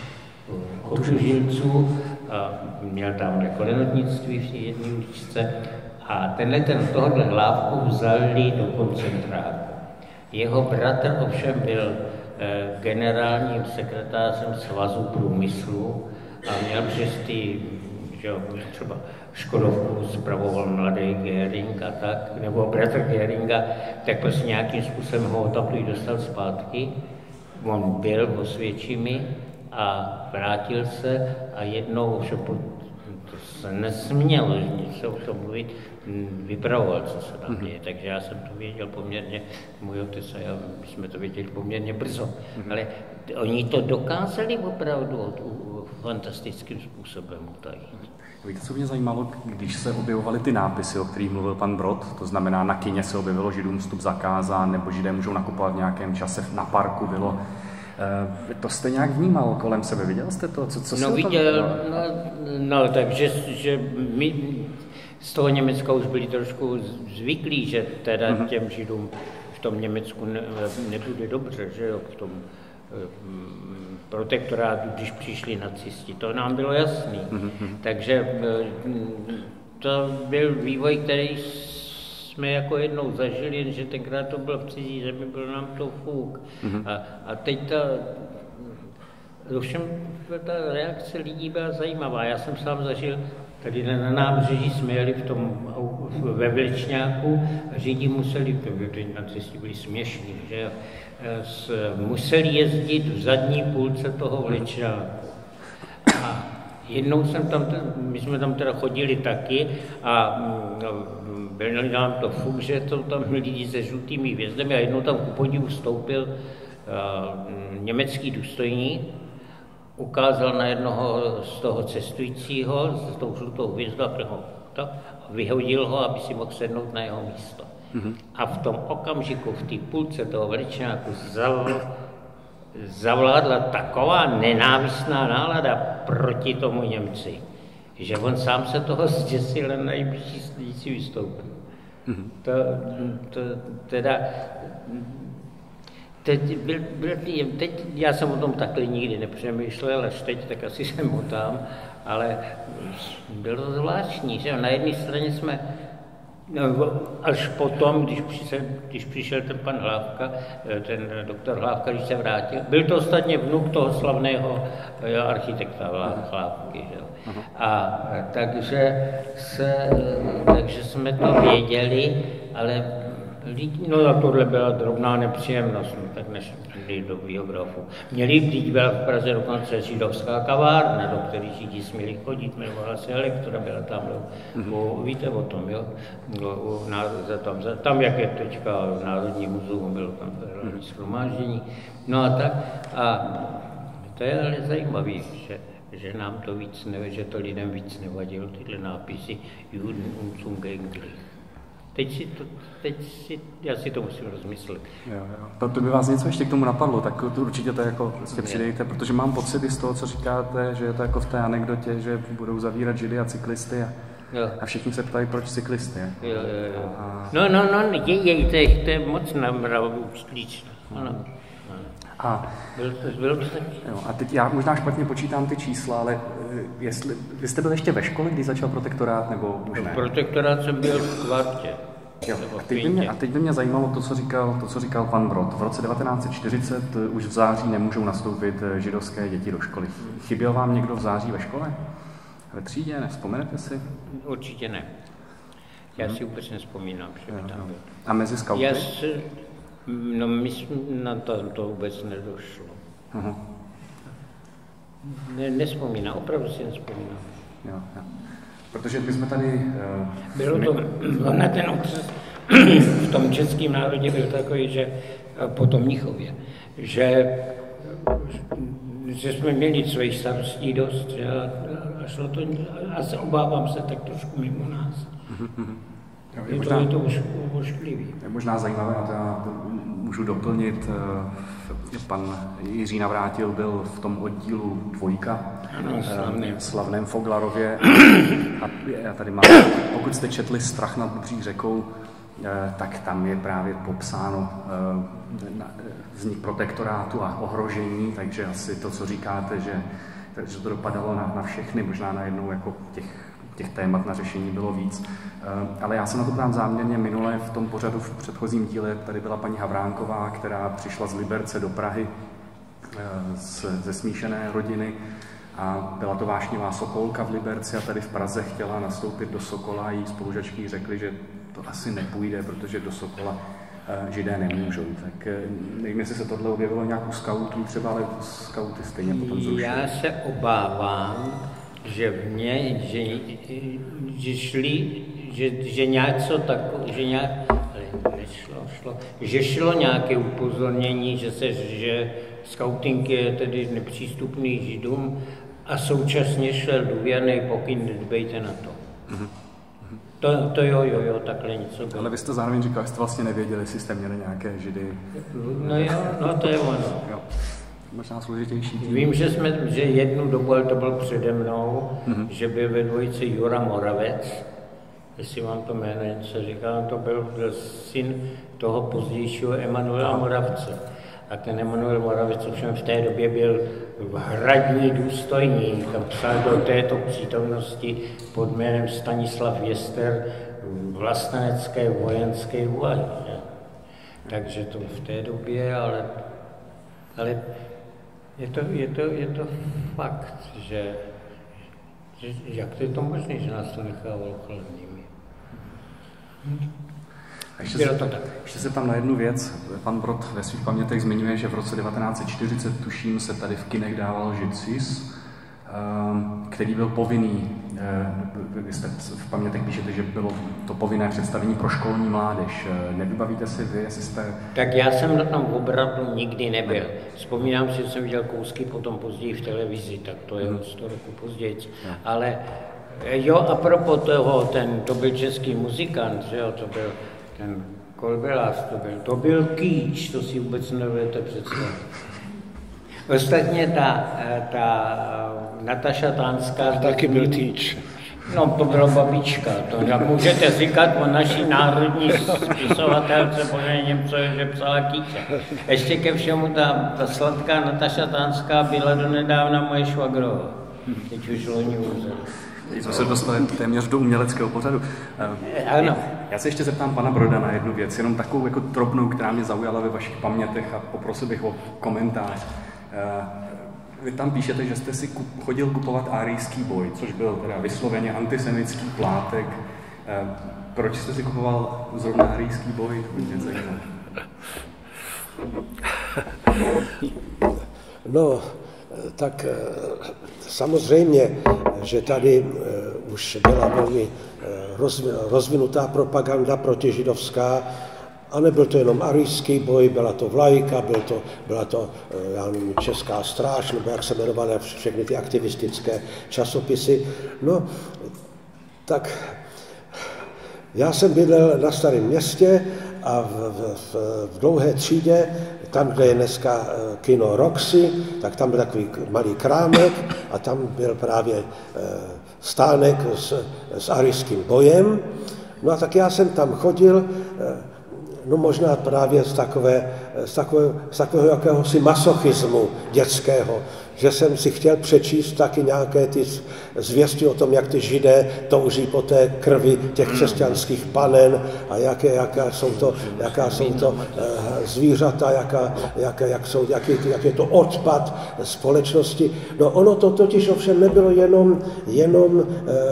otužilců a měl tam klenotnictví v jedné uličce. A tohohle Hlávku vzali do koncentráku. Jeho bratr ovšem byl generálním sekretářem Svazu průmyslu a měl přesty, že třeba Škodovku spravoval mladý Göring a tak, nebo bratr Göringa, tak prostě nějakým způsobem ho tam dostal zpátky. On byl v Osvětimi a vrátil se a jednou, že to se nesmělo něco o tom mluvit, vypravoval, co se tam děje. Takže já jsem to věděl poměrně, můj otec a já jsme to věděli poměrně brzo. Ale oni to dokázali opravdu fantastickým způsobem utajit. Víte, co mě zajímalo, když se objevovaly ty nápisy, o kterých mluvil pan Brod, to znamená na kině se objevilo Židům vstup zakázán, nebo Židé můžou nakupovat v nějakém čase, na parku bylo. To jste nějak vnímal kolem sebe, viděl jste to? Co no viděl, no takže že my z toho Německa už byli trošku zvyklí, že teda těm Židům v tom Německu nebude dobře, že jo, v tom protektorátu, když přišli nacisti, to nám bylo jasný. Takže to byl vývoj, který jsme jako jednou zažili, že tenkrát to bylo v cizí zemi, byl nám to fuk. A teď ovšem ta reakce lidí byla zajímavá. Já jsem sám zažil, tady na nábřeží jsme jeli ve Vlečňáku a Židi museli, protože nacisti byli směšní, že museli jezdit v zadní půlce toho Vlečňáku. A jednou my jsme tam teda chodili taky a byl nám to fuk, že to tam lidi se žlutými hvězdami a jednou tam ku podivu vstoupil německý důstojník, ukázal na jednoho z toho cestujícího s tou žlutou hvězdou a vyhodil ho, aby si mohl sednout na jeho místo. A v tom okamžiku, v té půlce toho Vlečňáku vzal zavládla taková nenávistná nálada proti tomu Němci, že on sám se toho zděsil a nejbližší si vystoupil. Teda, teď já jsem o tom takhle nikdy nepřemýšlel, až teď, tak asi jsem o tam, ale bylo to zvláštní, že na jedné straně jsme, až potom, když přišel ten pan Hlávka, ten doktor Hlávka, když se vrátil, byl to ostatně vnuk toho slavného architekta Hlávky, že? A takže jsme to věděli, ale no a tohle byla drobná nepříjemnost, no, tak než do biografu. Byla v Praze dokonce židovská kavárna, do které Židi směli chodit, jmenovala se Elektra, byla tam, víte o tom, jo? Tam, jak je teďka Národní muzeum, bylo tam federální shromáždění. No a tak, a to je ale zajímavé, že nám to víc že to lidem víc nevadilo, tyhle nápisy Juden und zum Gegenlicht. Já si to musím rozmyslet. Jo. To by vás něco ještě k tomu napadlo, tak to určitě to jako prostě přidejte, protože mám pocit i z toho, co říkáte, že je to jako v té anekdotě, že budou zavírat Židy a cyklisty a všichni se ptají, proč cyklisty. Jo. No, to je moc namravouclíčno. Ano. Bylo to tak. Jo, a teď já možná špatně počítám ty čísla, ale vy jste byl ještě ve škole, když začal protektorát, nebo už ne? Protektorát jsem byl v kvartě. Jo, a teď by mě zajímalo to, co říkal pan Brod. V roce 1940 už v září nemůžou nastoupit židovské děti do školy. Chyběl vám někdo v září ve škole? Ve třídě? Nevzpomenete si? Určitě ne. Já si vůbec nevzpomínám, že by tam byl. A mezi skauty? No, na to vůbec nedošlo. Nespomínám, opravdu si nespomínám. Jo. Protože my jsme tady... Bylo to na ten okres, v tom českém národě byl takový, že po tom Mnichově, že jsme měli svých starostí dost a šlo to, a se obávám se tak trošku mimo nás. Je to už ošklivý. Je možná zajímavé, a to já můžu doplnit, pan Jiří Navrátil byl v tom oddílu 2, slavném Foglarově. A já tady mám, pokud jste četli Strach nad Bubří řekou, tak tam je právě popsáno vznik protektorátu a ohrožení, takže asi to, co říkáte, že to dopadalo na všechny, možná najednou jako těch témat na řešení bylo víc. Ale já se na to ptám záměrně minule v tom pořadu v předchozím díle. Tady byla paní Havránková, která přišla z Liberce do Prahy ze smíšené rodiny a byla to vášnivá Sokolka v Liberci a tady v Praze chtěla nastoupit do Sokola a její spolužačky řekli, že to asi nepůjde, protože do Sokola Židé nemůžou. Tak nevím, jestli se tohle objevilo nějak u skautů třeba, ale skauty stejně potom zrušili. Já se obávám, že šlo nějaké upozornění, že skauting je tedy nepřístupný Židům a současně šel důvěrný pokyn, nedbejte na to. To jo, takhle něco bylo. Ale vy jste zároveň říkal, že jste vlastně nevěděli, jestli jste měli nějaké Židy. No to je ono. Jo. Možná složitější. Vím, že jednu dobu, ale to byl přede mnou, že byl ve dvojici Jura Moravec, jestli vám to jméno něco říká, to byl syn toho pozdějšího Emanuela Moravce. A ten Emanuel Moravec ovšem v té době byl hradní důstojník a psal do této přítomnosti pod jménem Stanislav Jester vlastenecké vojenské úvahy. Takže to v té době, ale je to fakt, že jak to je to možné, že nás to nechávalo chladnými. Ještě se tam na jednu věc. Pan Brod ve svých pamětech zmiňuje, že v roce 1940, tuším, se tady v kinech dával Židcis, který byl povinný. Vy jste v pamětech píšete, že bylo to povinné představení pro školní mládež. Nevybavíte si vy, jestli jste... Tak já jsem na tom opravdu nikdy nebyl. Vzpomínám si, že jsem viděl kousky potom později v televizi, tak to je 100 roku později. Ale jo, a propos toho, to byl český muzikant, že jo, to byl ten Kolbelář, to byl Kýč, to si vůbec nedovedete představit. Ostatně ta Nataša Tánská... Taky byl týč. No, to byla babička, to můžete říkat o naší národní spisovatelce Boženy Němcové, že psala Týče. Ještě ke všemu ta sladká Nataša Tánská byla donedávna moje švagrová. Teď už loni umřela. Teď jsme se dostali téměř do uměleckého pořadu. Ano. Já se ještě zeptám pana Broda na jednu věc, jenom takovou jako drobnou, která mě zaujala ve vašich pamětech a poprosil bych o komentář. Vy tam píšete, že jste si chodil kupovat árijský boj, což byl teda vysloveně antisemitský plátek. Proč jste si kupoval zrovna árijský boj? To mě zajímá. No, tak samozřejmě, že tady už byla velmi rozvinutá propaganda protižidovská, a nebyl to jenom árijský boj, byla to vlajka, byla to já nevím, Česká stráž, nebo jak se jmenovaly všechny ty aktivistické časopisy. No, tak já jsem bydlel na Starém Městě a v Dlouhé třídě, tam, kde je dneska kino Roxy, tak tam byl takový malý krámek a tam byl právě stánek s árijským bojem. No a tak já jsem tam chodil, no možná právě z takového jakéhosi masochismu dětského, že jsem si chtěl přečíst taky nějaké ty zvěsti o tom, jak ty Židé touží po té krvi těch křesťanských panen a jaká jsou to zvířata, jak je to odpad společnosti. No ono to totiž ovšem nebylo jenom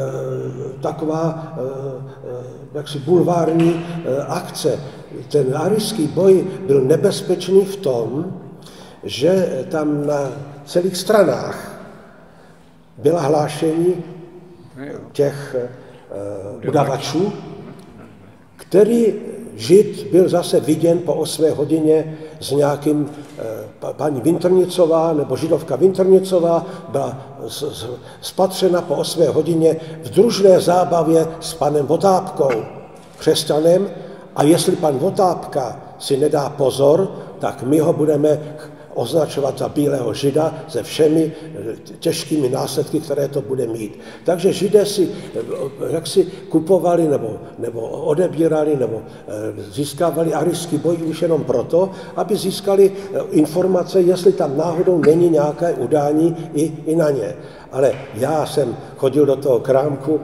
taková jaksi bulvární akce. Ten árijský boj byl nebezpečný v tom, že tam na celých stranách byla hlášení těch udavačů, který Žid byl zase viděn po 8 hodině s nějakým paní Winternicová, nebo židovka Winternicová byla spatřena po 8 hodině v družné zábavě s panem Votápkou, křesťanem, a jestli pan Votápka si nedá pozor, tak my ho budeme označovat za bílého Žida se všemi těžkými následky, které to bude mít. Takže Židé si jaksi kupovali nebo odebírali nebo získávali árijský boj už jenom proto, aby získali informace, jestli tam náhodou není nějaké udání i na ně. Ale já jsem chodil do toho krámku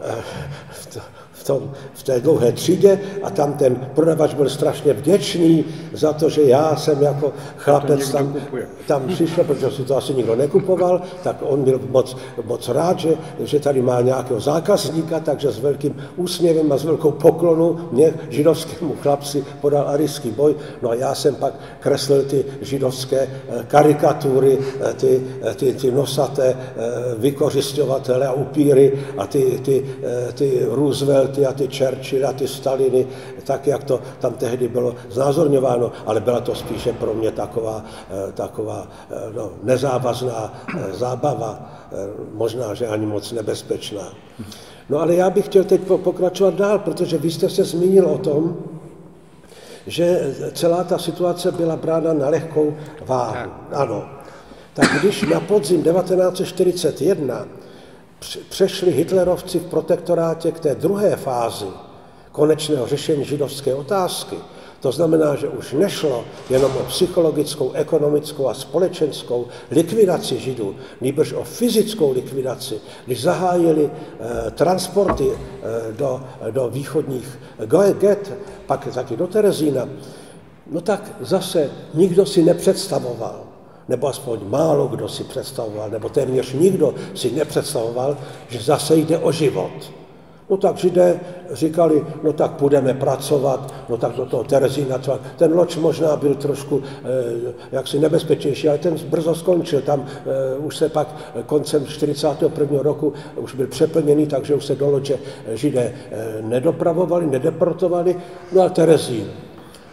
v té Dlouhé třídě a tam ten prodavač byl strašně vděčný za to, že já jsem jako chlapec tam přišel, protože si to asi nikdo nekupoval, tak on byl moc rád, že tady má nějakého zákazníka, takže s velkým úsměvem a s velkou poklonou mě, židovskému chlapci, podal árijský boj. No a já jsem pak kreslil ty židovské karikatury, ty nosaté vykořisťovatele a upíry a ty Roosevelt a ty Churchill a ty Staliny, tak, jak to tam tehdy bylo znázorňováno, ale byla to spíše pro mě taková nezávazná zábava, možná, že ani moc nebezpečná. No ale já bych chtěl teď pokračovat dál, protože vy jste se zmínil o tom, že celá ta situace byla brána na lehkou váhu. Ano. Tak když na podzim 1941 přešli hitlerovci v protektorátě k té druhé fázi konečného řešení židovské otázky, to znamená, že už nešlo jenom o psychologickou, ekonomickou a společenskou likvidaci Židů, nýbrž o fyzickou likvidaci, když zahájili transporty do východních get, pak taky do Terezína, no tak zase nikdo si nepředstavoval, nebo aspoň málo kdo si představoval, nebo téměř nikdo si nepředstavoval, že zase jde o život. No tak Židé říkali, no tak půjdeme pracovat, no tak do toho Terezína, ten loď možná byl trošku jaksi nebezpečnější, ale ten brzo skončil, tam už se pak koncem 41. roku už byl přeplněný, takže už se do lodže Židé nedopravovali, nedeportovali, no a Terezín.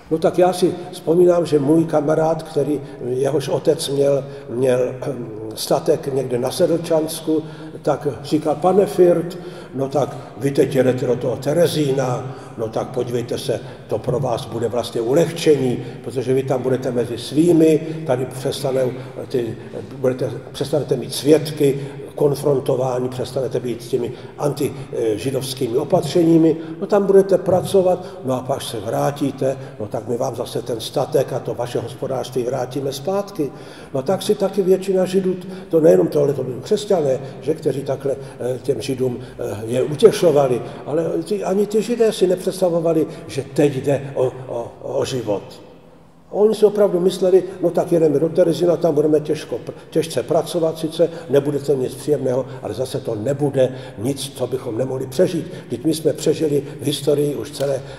No tak já si vzpomínám, že můj kamarád, jehož otec měl statek někde na Sedlčansku, tak říkal, pane Firt, no tak vy teď jedete do toho Terezína, no tak podívejte se, to pro vás bude vlastně ulehčení, protože vy tam budete mezi svými, tady přestanete mít svědky, konfrontování, přestanete být s těmi antižidovskými opatřeními, no tam budete pracovat, no a pak se vrátíte, no tak my vám zase ten statek a to vaše hospodářství vrátíme zpátky. No tak si taky většina Židů, to nejenom tohle, to byli křesťané, že kteří takhle těm Židům je utěšovali, ale ani ty Židé si nepředstavovali, že teď jde o život. Oni si opravdu mysleli, no tak jedeme do Terezína, tam budeme těžce pracovat, sice nebude to nic příjemného, ale zase to nebude nic, co bychom nemohli přežít. Vždyť my jsme přežili v historii už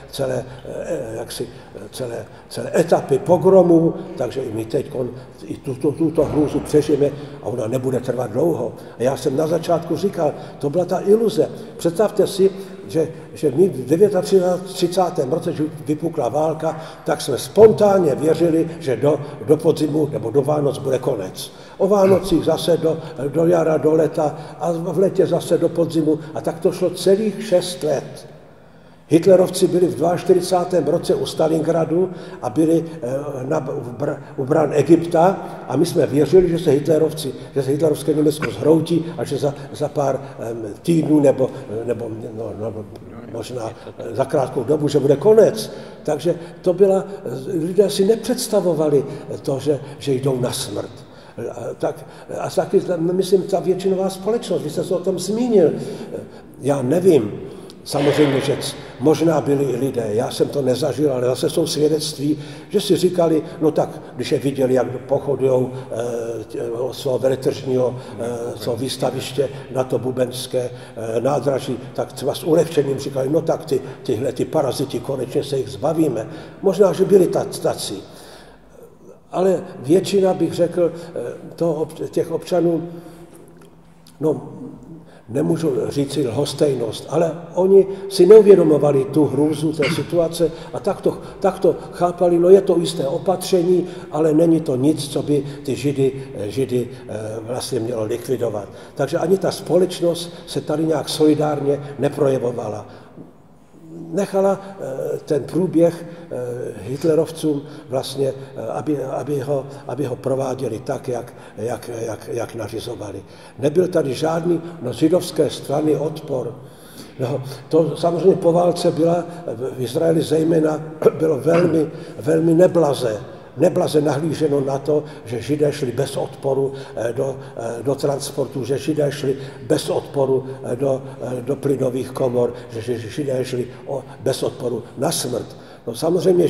celé etapy pogromů, takže i my teď i tuto hrůzu přežijeme a ona nebude trvat dlouho. A já jsem na začátku říkal, to byla ta iluze. Představte si, že my v 39. roce, že vypukla válka, tak jsme spontánně věřili, že do podzimu nebo do Vánoc bude konec. O Vánocích zase do jara, do leta a v letě zase do podzimu a tak to šlo celých 6 let. Hitlerovci byli v 42. roce u Stalingradu a byli u bran Egypta a my jsme věřili, že se hitlerovské Německo zhroutí a že za pár týdnů nebo možná za krátkou dobu, že bude konec. Takže lidé si nepředstavovali to, že jdou na smrt. A taky, myslím, ta většinová společnost, vy jste se o tom zmínil, já nevím, samozřejmě, že možná byli lidé, já jsem to nezažil, ale zase jsou svědectví, že si říkali, no tak, když je viděli, jak pochodujou svého veletržního výstaviště na to bubenské nádraží, tak třeba s ulehčením říkali, no tak ty paraziti, konečně se jich zbavíme. Možná, že byli tací. Ale většina, bych řekl, těch občanů, no, nemůžu říci lhostejnost, ale oni si neuvědomovali tu hrůzu té situace a takto chápali, no je to jisté opatření, ale není to nic, co by ty Židy vlastně mělo likvidovat. Takže ani ta společnost se tady nějak solidárně neprojevovala. Nechala ten průběh hitlerovcům vlastně, aby ho prováděli tak, jak nařizovali. Nebyl tady žádný z židovské strany odpor. No, to samozřejmě po válce v Izraeli zejména bylo velmi, velmi neblaze nahlíženo na to, že Židé šli bez odporu do transportu, že Židé šli bez odporu do plynových komor, že Židé šli bez odporu na smrt. No samozřejmě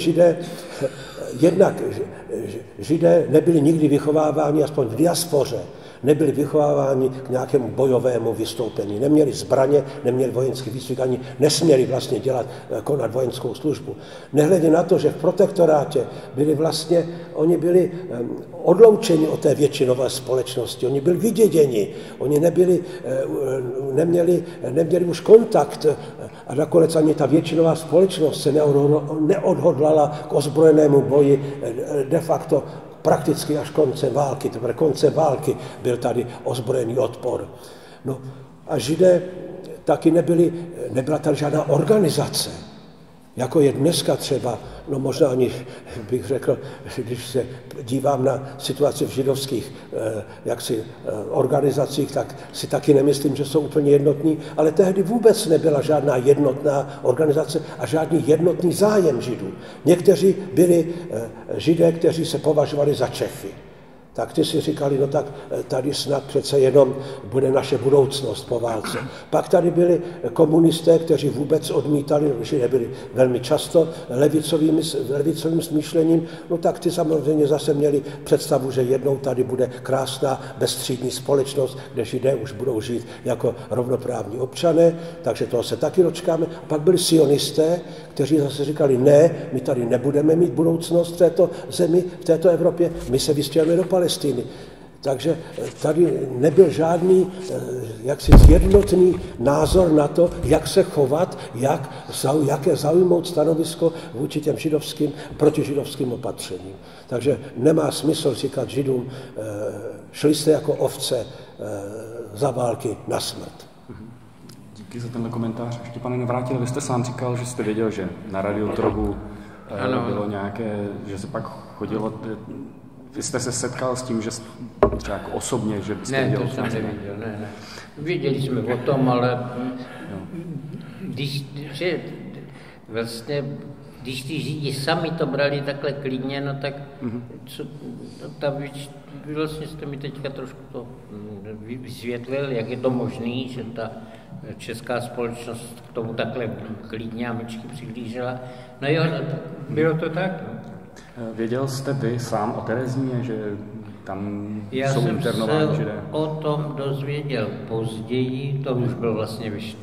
Židé nebyli nikdy vychováváni, aspoň v diaspoře, nebyli vychováváni k nějakému bojovému vystoupení. Neměli zbraně, neměli vojenský výcvik, ani nesměli vlastně konat vojenskou službu. Nehledě na to, že v protektorátě oni byli odloučeni od té většinové společnosti, oni byli vyděděni, oni neměli už kontakt a nakonec ani ta většinová společnost se neodhodlala k ozbrojenému boji de facto prakticky až konce války byl tady ozbrojený odpor. No a Židé taky nebyla tady žádná organizace, jako je dneska třeba, no možná ani bych řekl, když se dívám na situaci v židovských organizacích, tak si taky nemyslím, že jsou úplně jednotní, ale tehdy vůbec nebyla žádná jednotná organizace a žádný jednotný zájem Židů. Někteří byli Židé, kteří se považovali za Čechy. Tak ty si říkali, no tak tady snad přece jenom bude naše budoucnost po válce. Pak tady byli komunisté, kteří vůbec odmítali, že nebyli velmi často levicovým smýšlením, no tak ty samozřejmě zase měli představu, že jednou tady bude krásná bezstřídní společnost, kde Židé už budou žít jako rovnoprávní občané, takže toho se taky dočkáme. A pak byli sionisté, kteří zase říkali, ne, my tady nebudeme mít budoucnost v této zemi, v této Evropě, my se vystěhujeme do Palestiny. Takže tady nebyl žádný jaksi jednotný názor na to, jak se chovat, jaké zaujmout stanovisko vůči těm protižidovským opatřením. Takže nemá smysl říkat Židům, šli jste jako ovce za války na smrt. Díky za tenhle komentář. Ještě, pane Navrátil, vy jste sám říkal, že jste věděl, že na Radiotrogu bylo nějaké, že se pak chodilo. Vy jste se setkal s tím, že třeba jako osobně, že byste věděl? Ne, to jsem nevěděl, ne. Věděli jsme o tom, ale když ty Židi sami to brali takhle klidně, no tak vlastně jste mi teďka trošku to vysvětlil, jak je to možné, že ta česká společnost k tomu takhle klidně a mlčky přihlížela. No jo, bylo to tak, no. Věděl jste vy sám o Terezíně, že tam jsou internováni Židé? Já jsem se o tom dozvěděl později, to už bylo vlastně ve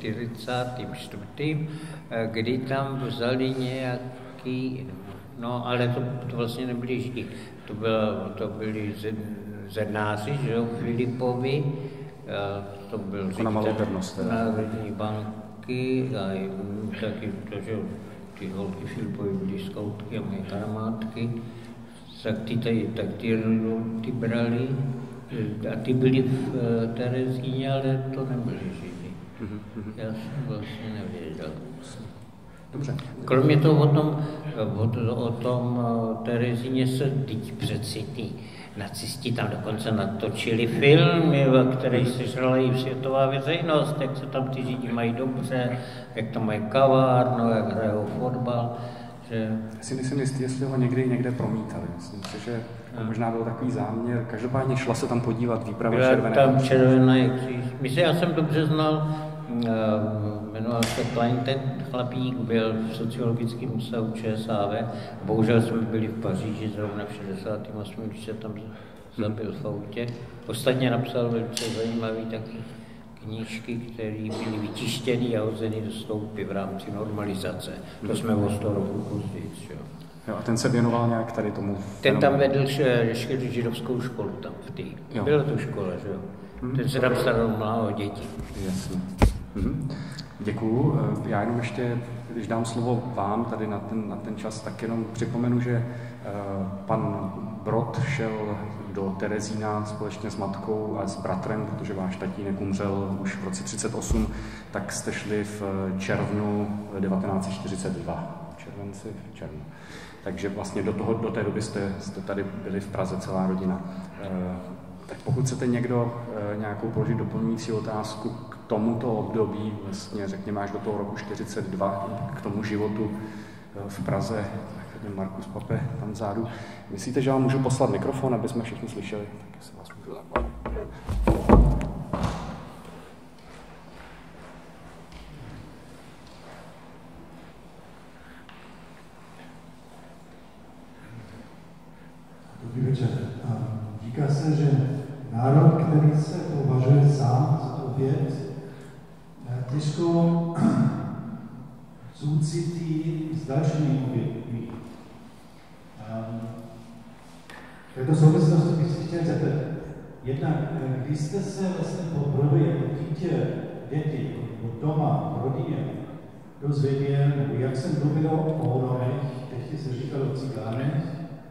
44., kdy tam vzali nějaký, no ale to vlastně nebyli Židi, to byli zednáři, že jo, Filipovi, to byl ředitel Národní banky a taky to, že ty holky Filipovi byly skautky a moje kamarádky, tak ty brali a ty byli v Terezíně, ale to nebyli Židi. Já jsem vlastně nevěděl. Dobře. Kromě toho o tom Terezíně se teď přeci ty nacisti tam dokonce natočili filmy, ve kterých se žrala i světová veřejnost, jak se tam ty Židi mají dobře, jak tam mají kavárnu, jak hrajou fotbal. Že... Já si nejsem jistý, jestli ho někde promítali. Myslím si, že to možná byl takový záměr. Každopádně šla se tam podívat výprava Červené. Tam Červené kříž. Myslím, já jsem dobře znal, jmenoval se Klein, ten chlapík byl v sociologickém ústavu ČSAV. Bohužel jsme byli v Paříži zrovna v 68., když se tam zabil v autě. Ostatně napsal velice zajímavý taky knížky, které byly vytištěny a hozeny do stoupy v rámci normalizace. To jsme o 100 roku později. Jo, a ten se věnoval nějak tady tomu? Ten tam vedl židovskou školu tam v té. Byla to škola, že jo? Ten se tam staral málo dětí. Jasně. Děkuju. Já jenom ještě, když dám slovo vám tady na ten čas, tak jenom připomenu, že pan Brod šel do Terezína společně s matkou a s bratrem, protože váš tatínek umřel už v roce 1938, tak jste šli v červnu 1942. Červnu. Takže vlastně do té doby jste tady byli v Praze, celá rodina. Tak pokud chcete někdo nějakou položit doplňující otázku k tomuto období, vlastně řekněme až do toho roku 1942, k tomu životu v Praze, tak Markus Pape tam vzadu. Myslíte, že vám můžu poslat mikrofon, aby jsme všichni slyšeli? Tak se vás můžu zapojit. Dobrý večer. Říká se, že národ, který se považuje sám za oběť, těžko soucití s dalšími oběťmi. V této souvislosti bych si chtěl zeptat, jednak, když jste se vlastně poprvé jako dítě, děti, doma, v rodině, dozvěděl, nebo jak jsem mluvil o Romech, teď se říkalo o cigánech,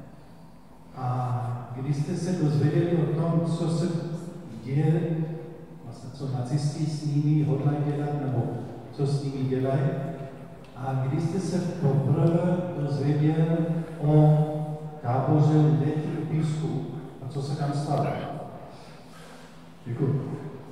a když jste se dozvěděli o tom, co se děje, vlastně co nacisti s nimi hodlají dělat, nebo co s nimi dělají, a když jste se poprvé dozvěděl o táboře dětí u Písku a co se tam stalo. Děkuji.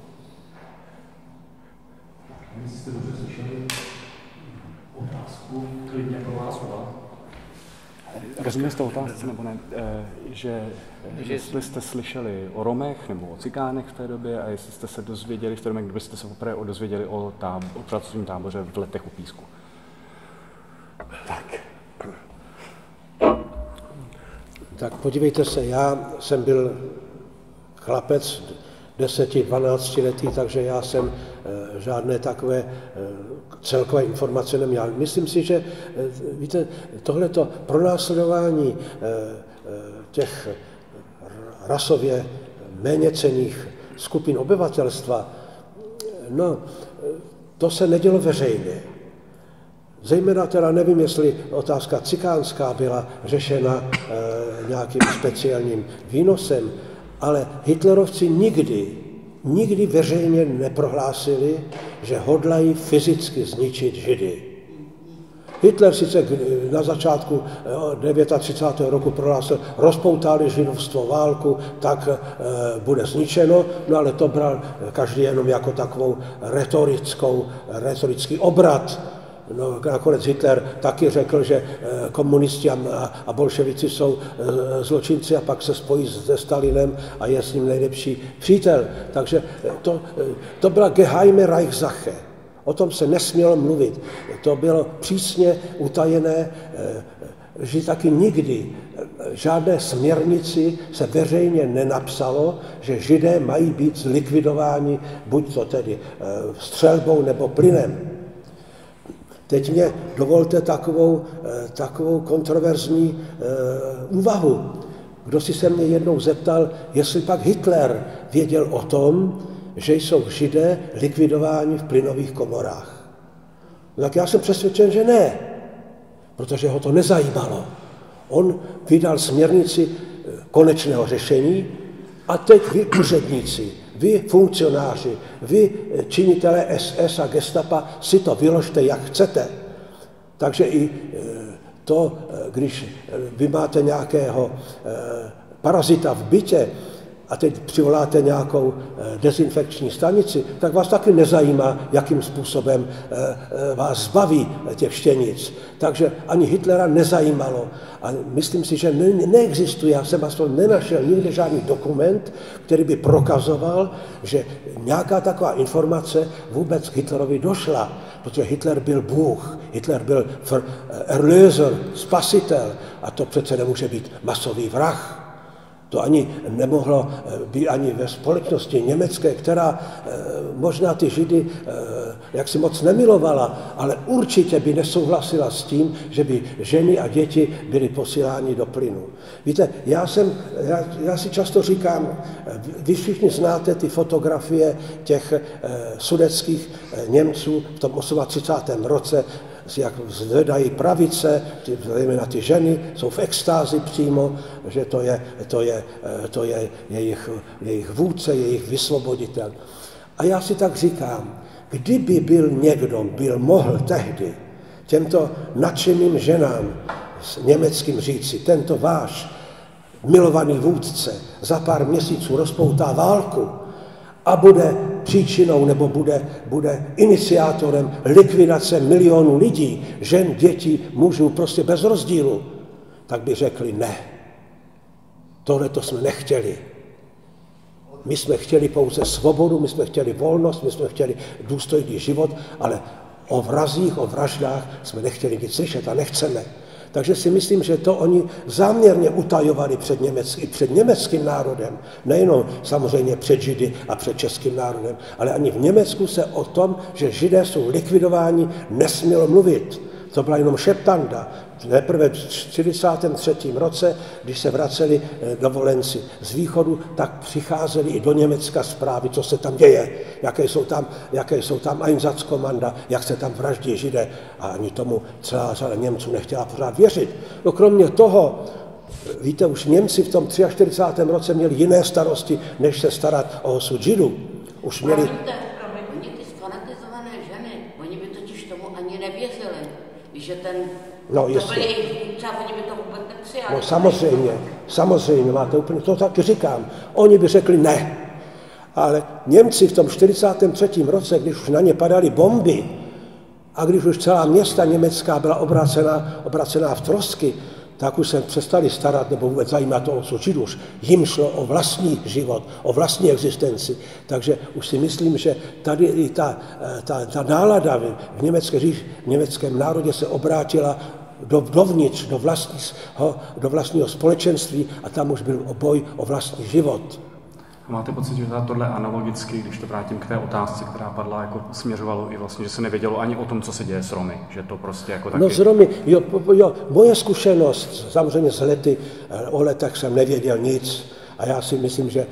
Jestli jste dobře slyšeli otázku, klidně pro vás oba. Rozumím jste otázce, nebo ne? Jestli jste slyšeli o Romech nebo o Cikánech v té době a jestli jste se dozvěděli v té době, kdybyste se poprvé dozvěděli o pracovním táboře v Letech u Písku. Tak podívejte se, já jsem byl chlapec 10-12 letý, takže já jsem žádné takové celkové informace neměl. Myslím si, že víte, tohleto pronásledování těch rasově méněcenných skupin obyvatelstva, no, to se nedělo veřejně. Zejména teda nevím, jestli otázka cikánská byla řešena nějakým speciálním výnosem, ale hitlerovci nikdy veřejně neprohlásili, že hodlají fyzicky zničit Židy. Hitler sice na začátku 39. roku prohlásil, rozpoutáli židovstvo válku, tak bude zničeno, no ale to bral každý jenom jako takovou retorický obrat. No, nakonec Hitler taky řekl, že komunisti a bolševici jsou zločinci a pak se spojí se Stalinem a je s ním nejlepší přítel. Takže to byla geheime Reichssache. O tom se nesmělo mluvit. To bylo přísně utajené, že taky nikdy žádné směrnici se veřejně nenapsalo, že Židé mají být zlikvidováni buď to tedy střelbou nebo plynem. Teď mě dovolte takovou kontroverzní úvahu. Kdo si se mě jednou zeptal, jestli pak Hitler věděl o tom, že jsou Židé likvidováni v plynových komorách. No tak já jsem přesvědčen, že ne, protože ho to nezajímalo. On vydal směrnici konečného řešení a teď vy úředníci, vy funkcionáři, vy činitelé SS a gestapa si to vyložte, jak chcete. Takže i to, když vy máte nějakého parazita v bytě a teď přivoláte nějakou dezinfekční stanici, tak vás taky nezajímá, jakým způsobem vás zbaví těch štěnic. Takže ani Hitlera nezajímalo. A myslím si, že neexistuje, já jsem aspoň nenašel nikde žádný dokument, který by prokazoval, že nějaká taková informace vůbec k Hitlerovi došla, protože Hitler byl Bůh, Hitler byl Erlöser, spasitel, a to přece nemůže být masový vrah. To ani nemohlo být ani ve společnosti německé, která možná ty Židy jaksi moc nemilovala, ale určitě by nesouhlasila s tím, že by ženy a děti byly posílány do plynu. Víte, já si často říkám, vy všichni znáte ty fotografie těch sudetských Němců v tom 38. roce, jak zvedají pravice, zejména ty ženy, jsou v extázi přímo, že to je jejich vůdce, jejich vysvoboditel. A já si tak říkám, kdyby byl mohl tehdy těmto nadšeným ženám s německým říci, tento váš milovaný vůdce za pár měsíců rozpoutá válku a bude příčinou nebo bude iniciátorem likvidace milionů lidí, žen, dětí, mužů, prostě bez rozdílu, tak by řekli ne. Tohle to jsme nechtěli. My jsme chtěli pouze svobodu, my jsme chtěli volnost, my jsme chtěli důstojný život, ale o vrazích, o vraždách jsme nechtěli nic slyšet a nechceme. Takže si myslím, že to oni záměrně utajovali před německým národem. Nejenom samozřejmě před Židy a před českým národem, ale ani v Německu se o tom, že Židé jsou likvidováni, nesmělo mluvit. To byla jenom šeptanda. Nejprve v 43. roce, když se vraceli dovolenci z východu, tak přicházeli i do Německa zprávy, co se tam děje, jaké jsou tam Einsatzkommanda, jak se tam vraždí Židé. A ani tomu celá řada Němců nechtěla pořád věřit. No kromě toho, víte, už Němci v tom 43. roce měli jiné starosti, než se starat o osud Židů. Už měli... Oni ty sfanatizované ženy, oni by totiž tomu ani nevěřili, že ten... No, to byli jejich třeba, oni by to vůbec nepřijali. No samozřejmě, máte úplně, to taky říkám. Oni by řekli ne. Ale Němci v tom 43. roce, když už na ně padaly bomby a když už celá města německá byla obracená v trosky, tak už se přestali starat nebo vůbec zajímat o osud Židů. Jim šlo o vlastní život, o vlastní existenci. Takže už si myslím, že tady i ta nálada v německém národě se obrátila dovnitř, do vlastního společenství a tam už byl boj o vlastní život. Máte pocit, že tohle analogicky, když to vrátím k té otázce, která padla, jako směřovalo i vlastně, že se nevědělo ani o tom, co se děje s Romy, že to prostě jako taky... No s Romy, jo, moje zkušenost, samozřejmě z lety, o letech jsem nevěděl nic, A já si myslím, že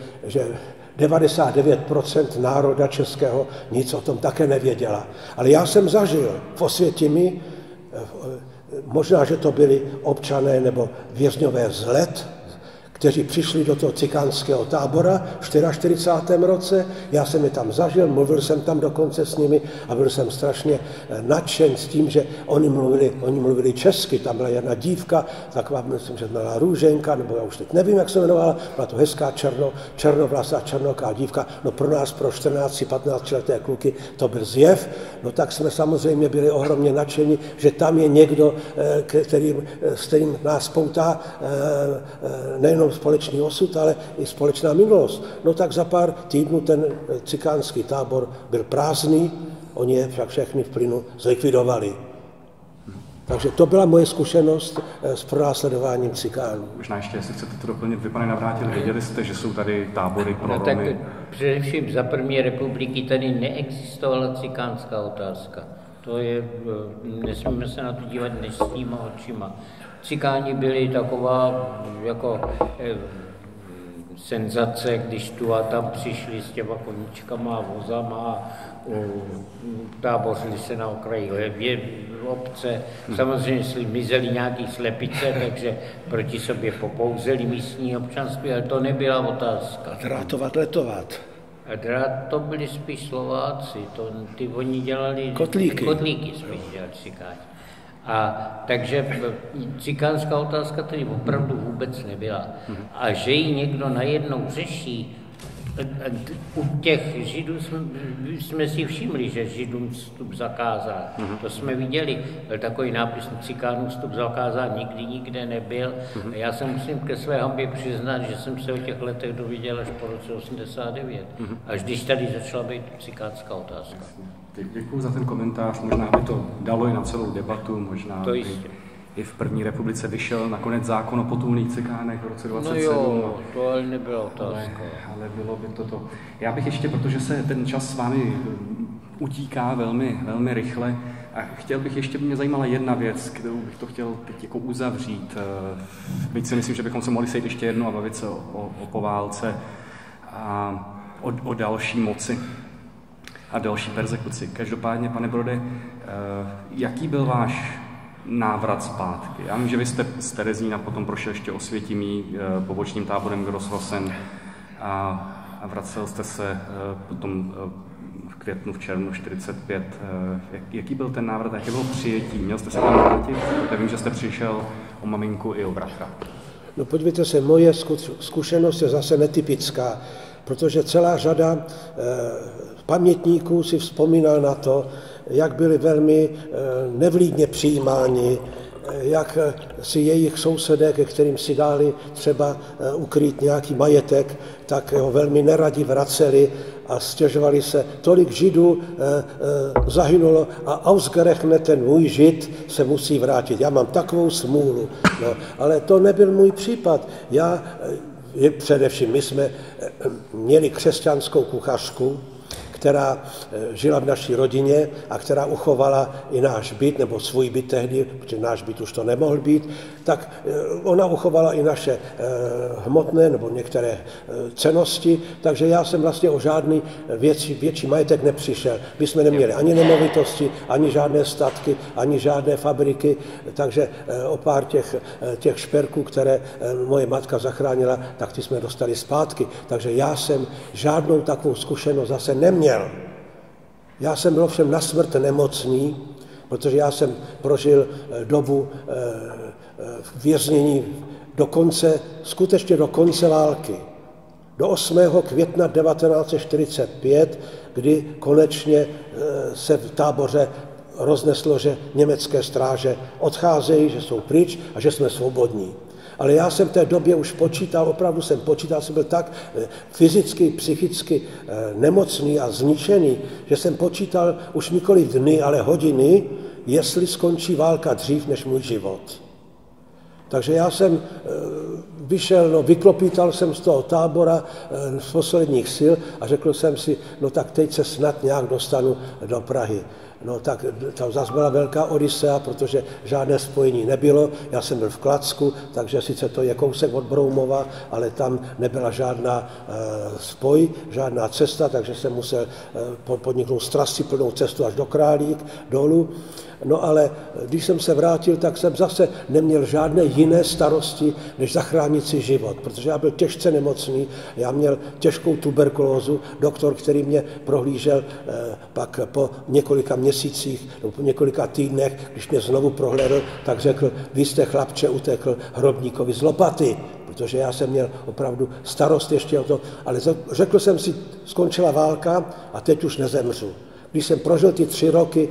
99% národa českého nic o tom také nevěděla. Ale já jsem zažil v Osvětimi, možná, že to byli občané nebo vězňové z Let, kteří přišli do toho cikánského tábora v 44. roce. Já jsem je tam zažil, mluvil jsem tam dokonce s nimi a byl jsem strašně nadšen s tím, že oni mluvili česky. Tam byla jedna dívka, taková, myslím, že byla Růženka, nebo já už teď nevím, jak se jmenovala, byla to hezká černovlasá, černoká dívka. No pro nás, pro 14-15 leté kluky, to byl zjev. No tak jsme samozřejmě byli ohromně nadšeni, že tam je někdo, s kterým nás poutá nejenom společný osud, ale i společná minulost. No tak za pár týdnů ten cikánský tábor byl prázdný, oni je však všechny v plynu zlikvidovali. Takže to byla moje zkušenost s pronásledováním cikánů. Možná ještě, jestli chcete to doplnit, vy, pane Navrátil, věděli jste, že jsou tady tábory pro Romy? Tak především za první republiky tady neexistovala cikánská otázka. To je, nesmíme se na to dívat dnešníma očima. Cikáni byli taková jako senzace, když tu a tam přišli s těma koníčkama a vozama, tábořili se na okraji obce. Samozřejmě mizeli nějaký slepice, takže proti sobě popouzeli místní občanství, ale to nebyla otázka. Drátovat, letovat. To byli spíš Slováci, oni dělali kotlíky spíš dělali cikáni. A takže cikánská otázka tady opravdu vůbec nebyla. A že ji někdo najednou řeší, u těch Židů jsme si všimli, že Židům vstup zakázal. To jsme viděli, byl takový nápis, cikánům vstup zakázal, nikde nebyl. A já se musím ke své hambě přiznat, že jsem se o těch letech dověděl až po roce 89. Až když tady začala být cikánská otázka. Děkuji za ten komentář, možná by to dalo i na celou debatu, možná to jistě. I v první republice vyšel nakonec zákon o potulných cikánech v roce 27. No jo, to ale nebyla otázka. Ale bylo by to. Já bych ještě, protože se ten čas s vámi utíká velmi, velmi rychle, a chtěl bych ještě, mě zajímala jedna věc, kterou bych to chtěl teď jako uzavřít. Byť si myslím, že bychom se mohli sejít ještě jednou a bavit se o poválce a o další moci a další perzekuci. Každopádně, pane Brode, jaký byl váš návrat zpátky? Já vím, že vy jste z Terezína potom prošel ještě Osvětimí pobočním táborem Grossrosen a vracel jste se potom v květnu, v červnu 45. Jaký byl ten návrat, jaké bylo přijetí? Měl jste se tam vrátit? Já vím, že jste přišel o maminku i o bratra. No podívejte se, moje zkušenost je zase netypická, protože celá řada pamětníků si vzpomínal na to, jak byli velmi nevlídně přijímáni, jak si jejich sousedé, ke kterým si dali třeba ukrýt nějaký majetek, tak ho velmi neradi vraceli a stěžovali se, tolik Židů zahynulo a ausgerechnet ten můj Žid se musí vrátit. Já mám takovou smůlu. No, ale to nebyl můj případ. Především my jsme měli křesťanskou kuchařku, která žila v naší rodině a která uchovala i náš byt, nebo svůj byt tehdy, protože náš byt už to nemohl být, tak ona uchovala i naše hmotné nebo některé cennosti, takže já jsem vlastně o žádný větší majetek nepřišel. My jsme neměli ani nemovitosti, ani žádné statky, ani žádné fabriky, takže o pár těch šperků, které moje matka zachránila, tak ty jsme dostali zpátky. Takže já jsem žádnou takovou zkušenost zase neměl. Já jsem byl ovšem na smrt nemocný, protože já jsem prožil dobu věznění skutečně do konce války. Do 8. května 1945, kdy konečně se v táboře rozneslo, že německé stráže odcházejí, že jsou pryč a že jsme svobodní. Ale já jsem v té době už opravdu jsem byl tak fyzicky, psychicky nemocný a zničený, že jsem počítal už nikoli dny, ale hodiny, jestli skončí válka dřív než můj život. Takže já jsem vyšel, no, vyklopítal jsem z toho tábora z posledních sil a řekl jsem si, no tak teď se snad nějak dostanu do Prahy. No tak tam zase byla velká odisea, protože žádné spojení nebylo. Já jsem byl v Kladsku, takže sice to je kousek od Broumova, ale tam nebyla žádná spoj, žádná cesta, takže jsem musel podniknout z trasy plnou cestu až do Králík, dolů. No ale když jsem se vrátil, tak jsem zase neměl žádné jiné starosti, než zachránit si život, protože já byl těžce nemocný, já měl těžkou tuberkulózu, doktor, který mě prohlížel pak po několika měsících, nebo po několika týdnech, když mě znovu prohlédl, tak řekl, vy jste chlapče utekl hrobníkovi z lopaty, protože já jsem měl opravdu starost ještě o to, ale řekl jsem si, skončila válka a teď už nezemřu. Když jsem prožil ty 3 roky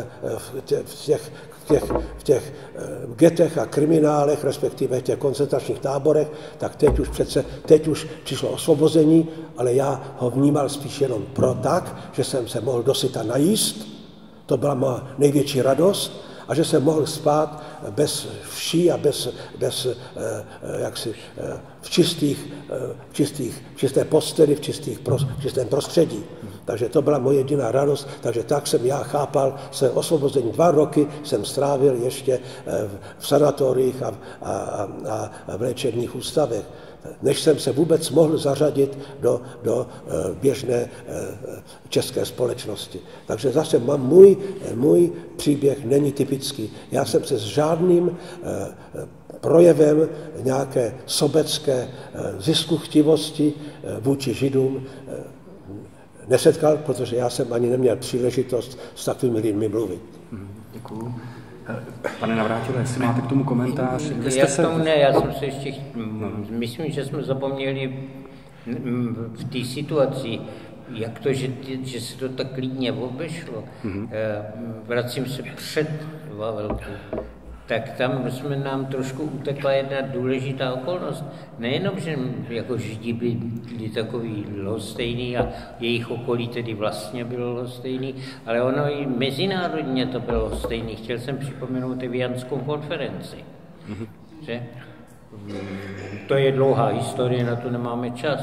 v těch getech a kriminálech, respektive v těch koncentračních táborech, tak teď už přišlo osvobození, ale já ho vnímal spíš jenom tak, že jsem se mohl dosyta najíst, to byla má největší radost, a že jsem mohl spát bez vší a v čisté posteli, v čistém prostředí. Takže to byla moje jediná radost, takže tak jsem já chápal své osvobození. 2 roky jsem strávil ještě v sanatoriích a v léčebných ústavech, než jsem se vůbec mohl zařadit do běžné české společnosti. Takže zase můj příběh není typický. Já jsem se s žádným projevem nějaké sobecké ziskuchtivosti vůči Židům nesetkal, protože já jsem ani neměl příležitost s takovými lidmi mluvit. Děkuju. Pane Navrátile, jestli máte k tomu komentář? Já jsem se ještě... Myslím, že jsme zapomněli v té situaci, jak to, že se to tak klidně obešlo. Vracím se před Vavelku. Tak tam nám trošku utekla jedna důležitá okolnost. Nejenom, že jako Židi byli takový lhostejný a jejich okolí tedy vlastně bylo lhostejný, ale ono i mezinárodně to bylo lhostejný. Chtěl jsem připomenout Evianskou konferenci. Že? To je dlouhá historie, na to nemáme čas.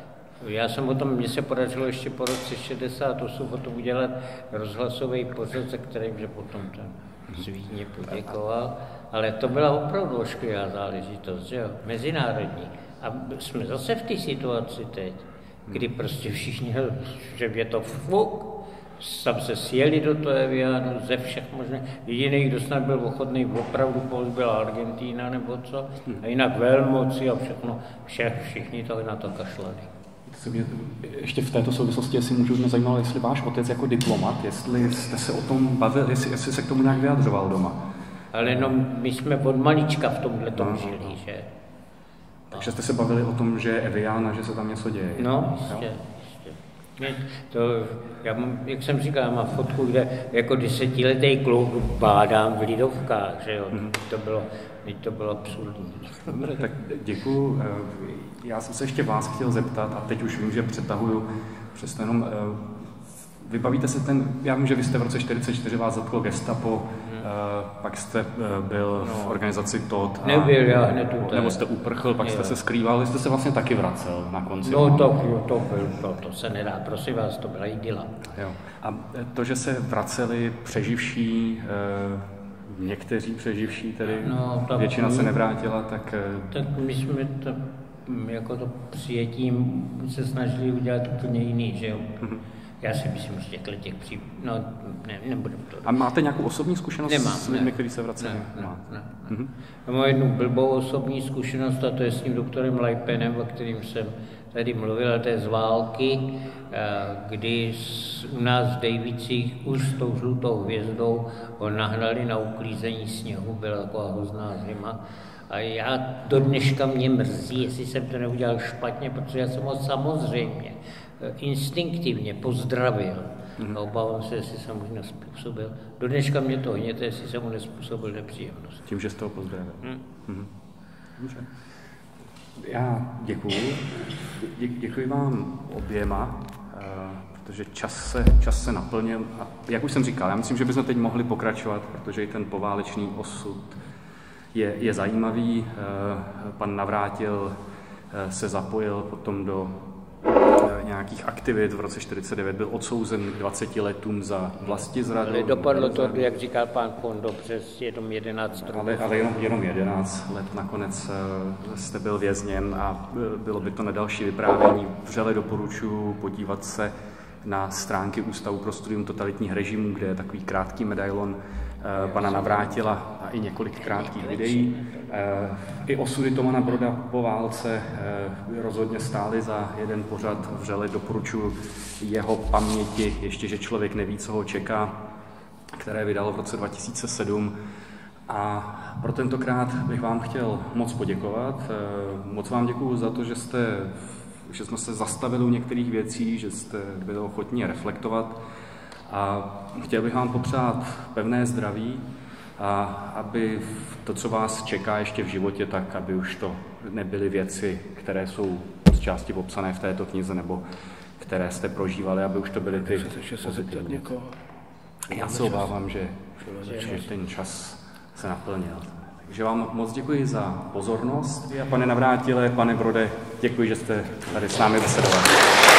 Mně se podařilo ještě po roce 68 o tom udělat rozhlasový pořad, za kterým, že potom ten Zvídně poděkoval, ale to byla opravdu ošklivá záležitost, že jo, mezinárodní. A jsme zase v té situaci teď, kdy prostě všichni, že je to fuk, tam se sjeli do toho Evianu ze všech možných. Jediný, kdo snad byl ochotný opravdu byla Argentína nebo co, a jinak velmoci a všechno, všichni to na to kašlali. Ještě v této souvislosti, jestli můžu, mě zajímalo, jestli váš otec jako diplomat, jestli jste se o tom bavil, jestli se k tomu nějak vyjadřoval doma. Ale jenom my jsme od malička v tomhletom žili, že? Takže jste se bavili o tom, že je Evian a že se tam něco děje. No, jistě. Já mám, jak jsem říkal, já mám fotku, kde jako 10letý kluk bádám v Lidovkách, že jo, to bylo absurdní. Dobře, tak děkuju. Já jsem se ještě vás chtěl zeptat, a teď už vím, že přetahuju, přesto jenom vybavíte se já vím, že vy jste v roce 1944 vás zatklo gestapo, pak jste byl v organizaci TOT. Nebyl, já hned nebo jste uprchl, pak jste se skrýval, jste se vlastně taky vracel na konci. No to se nedá, prosím vás, to byla idyla. Jo. A to, že se vraceli přeživší, někteří přeživší, tedy většina se nevrátila, tak... Tak my jsme to, jako to přijetím se snažili udělat úplně jiný, že jo. Já si myslím, že těch nebudem to... A máte nějakou osobní zkušenost s lidmi, kteří se vraceli? Ne. Já mám jednu blbou osobní zkušenost, a to je s tím doktorem Lajpenem, o kterým jsem tady mluvil, a to je z války, kdy u nás v Dejvicích už s tou žlutou hvězdou ho nahnali na uklízení sněhu, byla taková hrozná zima. A já do dneška mě mrzí, jestli jsem to neudělal špatně, protože já jsem ho samozřejmě instinktivně pozdravil. A obávám se, jestli jsem mu nespůsobil. Do dneška mě to hněte, jestli jsem mu nespůsobil nepříjemnost. Tím, že jste ho pozdravil. Dobře. Já děkuji. Děkuji vám oběma, protože čas se naplnil. A jak už jsem říkal, já myslím, že bychom teď mohli pokračovat, protože i ten poválečný osud je zajímavý. Pan Navrátil se zapojil potom do nějakých aktivit. V roce 1949 byl odsouzen k 20 letům za vlastizradu. Ale dopadlo to, jak říkal pán Fondo, přes jenom 11 let. Ale jenom 11 let nakonec jste byl vězněn a bylo by to na další vyprávění. Vřele doporučuji podívat se na stránky Ústavu pro studium totalitních režimů, kde je takový krátký medailon pana Navrátila a i několik krátkých videí. I osudy Tomana Broda po válce rozhodně stály za jeden pořad. Vřele doporučuji jeho paměti, ještě že člověk neví, co ho čeká, které vydalo v roce 2007. A pro tentokrát bych vám chtěl moc poděkovat. Moc vám děkuju za to, že jsme se zastavili u některých věcí, že jste byli ochotní reflektovat. A chtěl bych vám popřát pevné zdraví, a aby to, co vás čeká ještě v životě, tak aby už to nebyly věci, které jsou z části popsané v této knize, nebo které jste prožívali, aby už to byly ty pozitivní. Já se obávám, že ten čas se naplnil. Takže vám moc děkuji za pozornost. A pane Navrátile, pane Brode, děkuji, že jste tady s námi besedovali.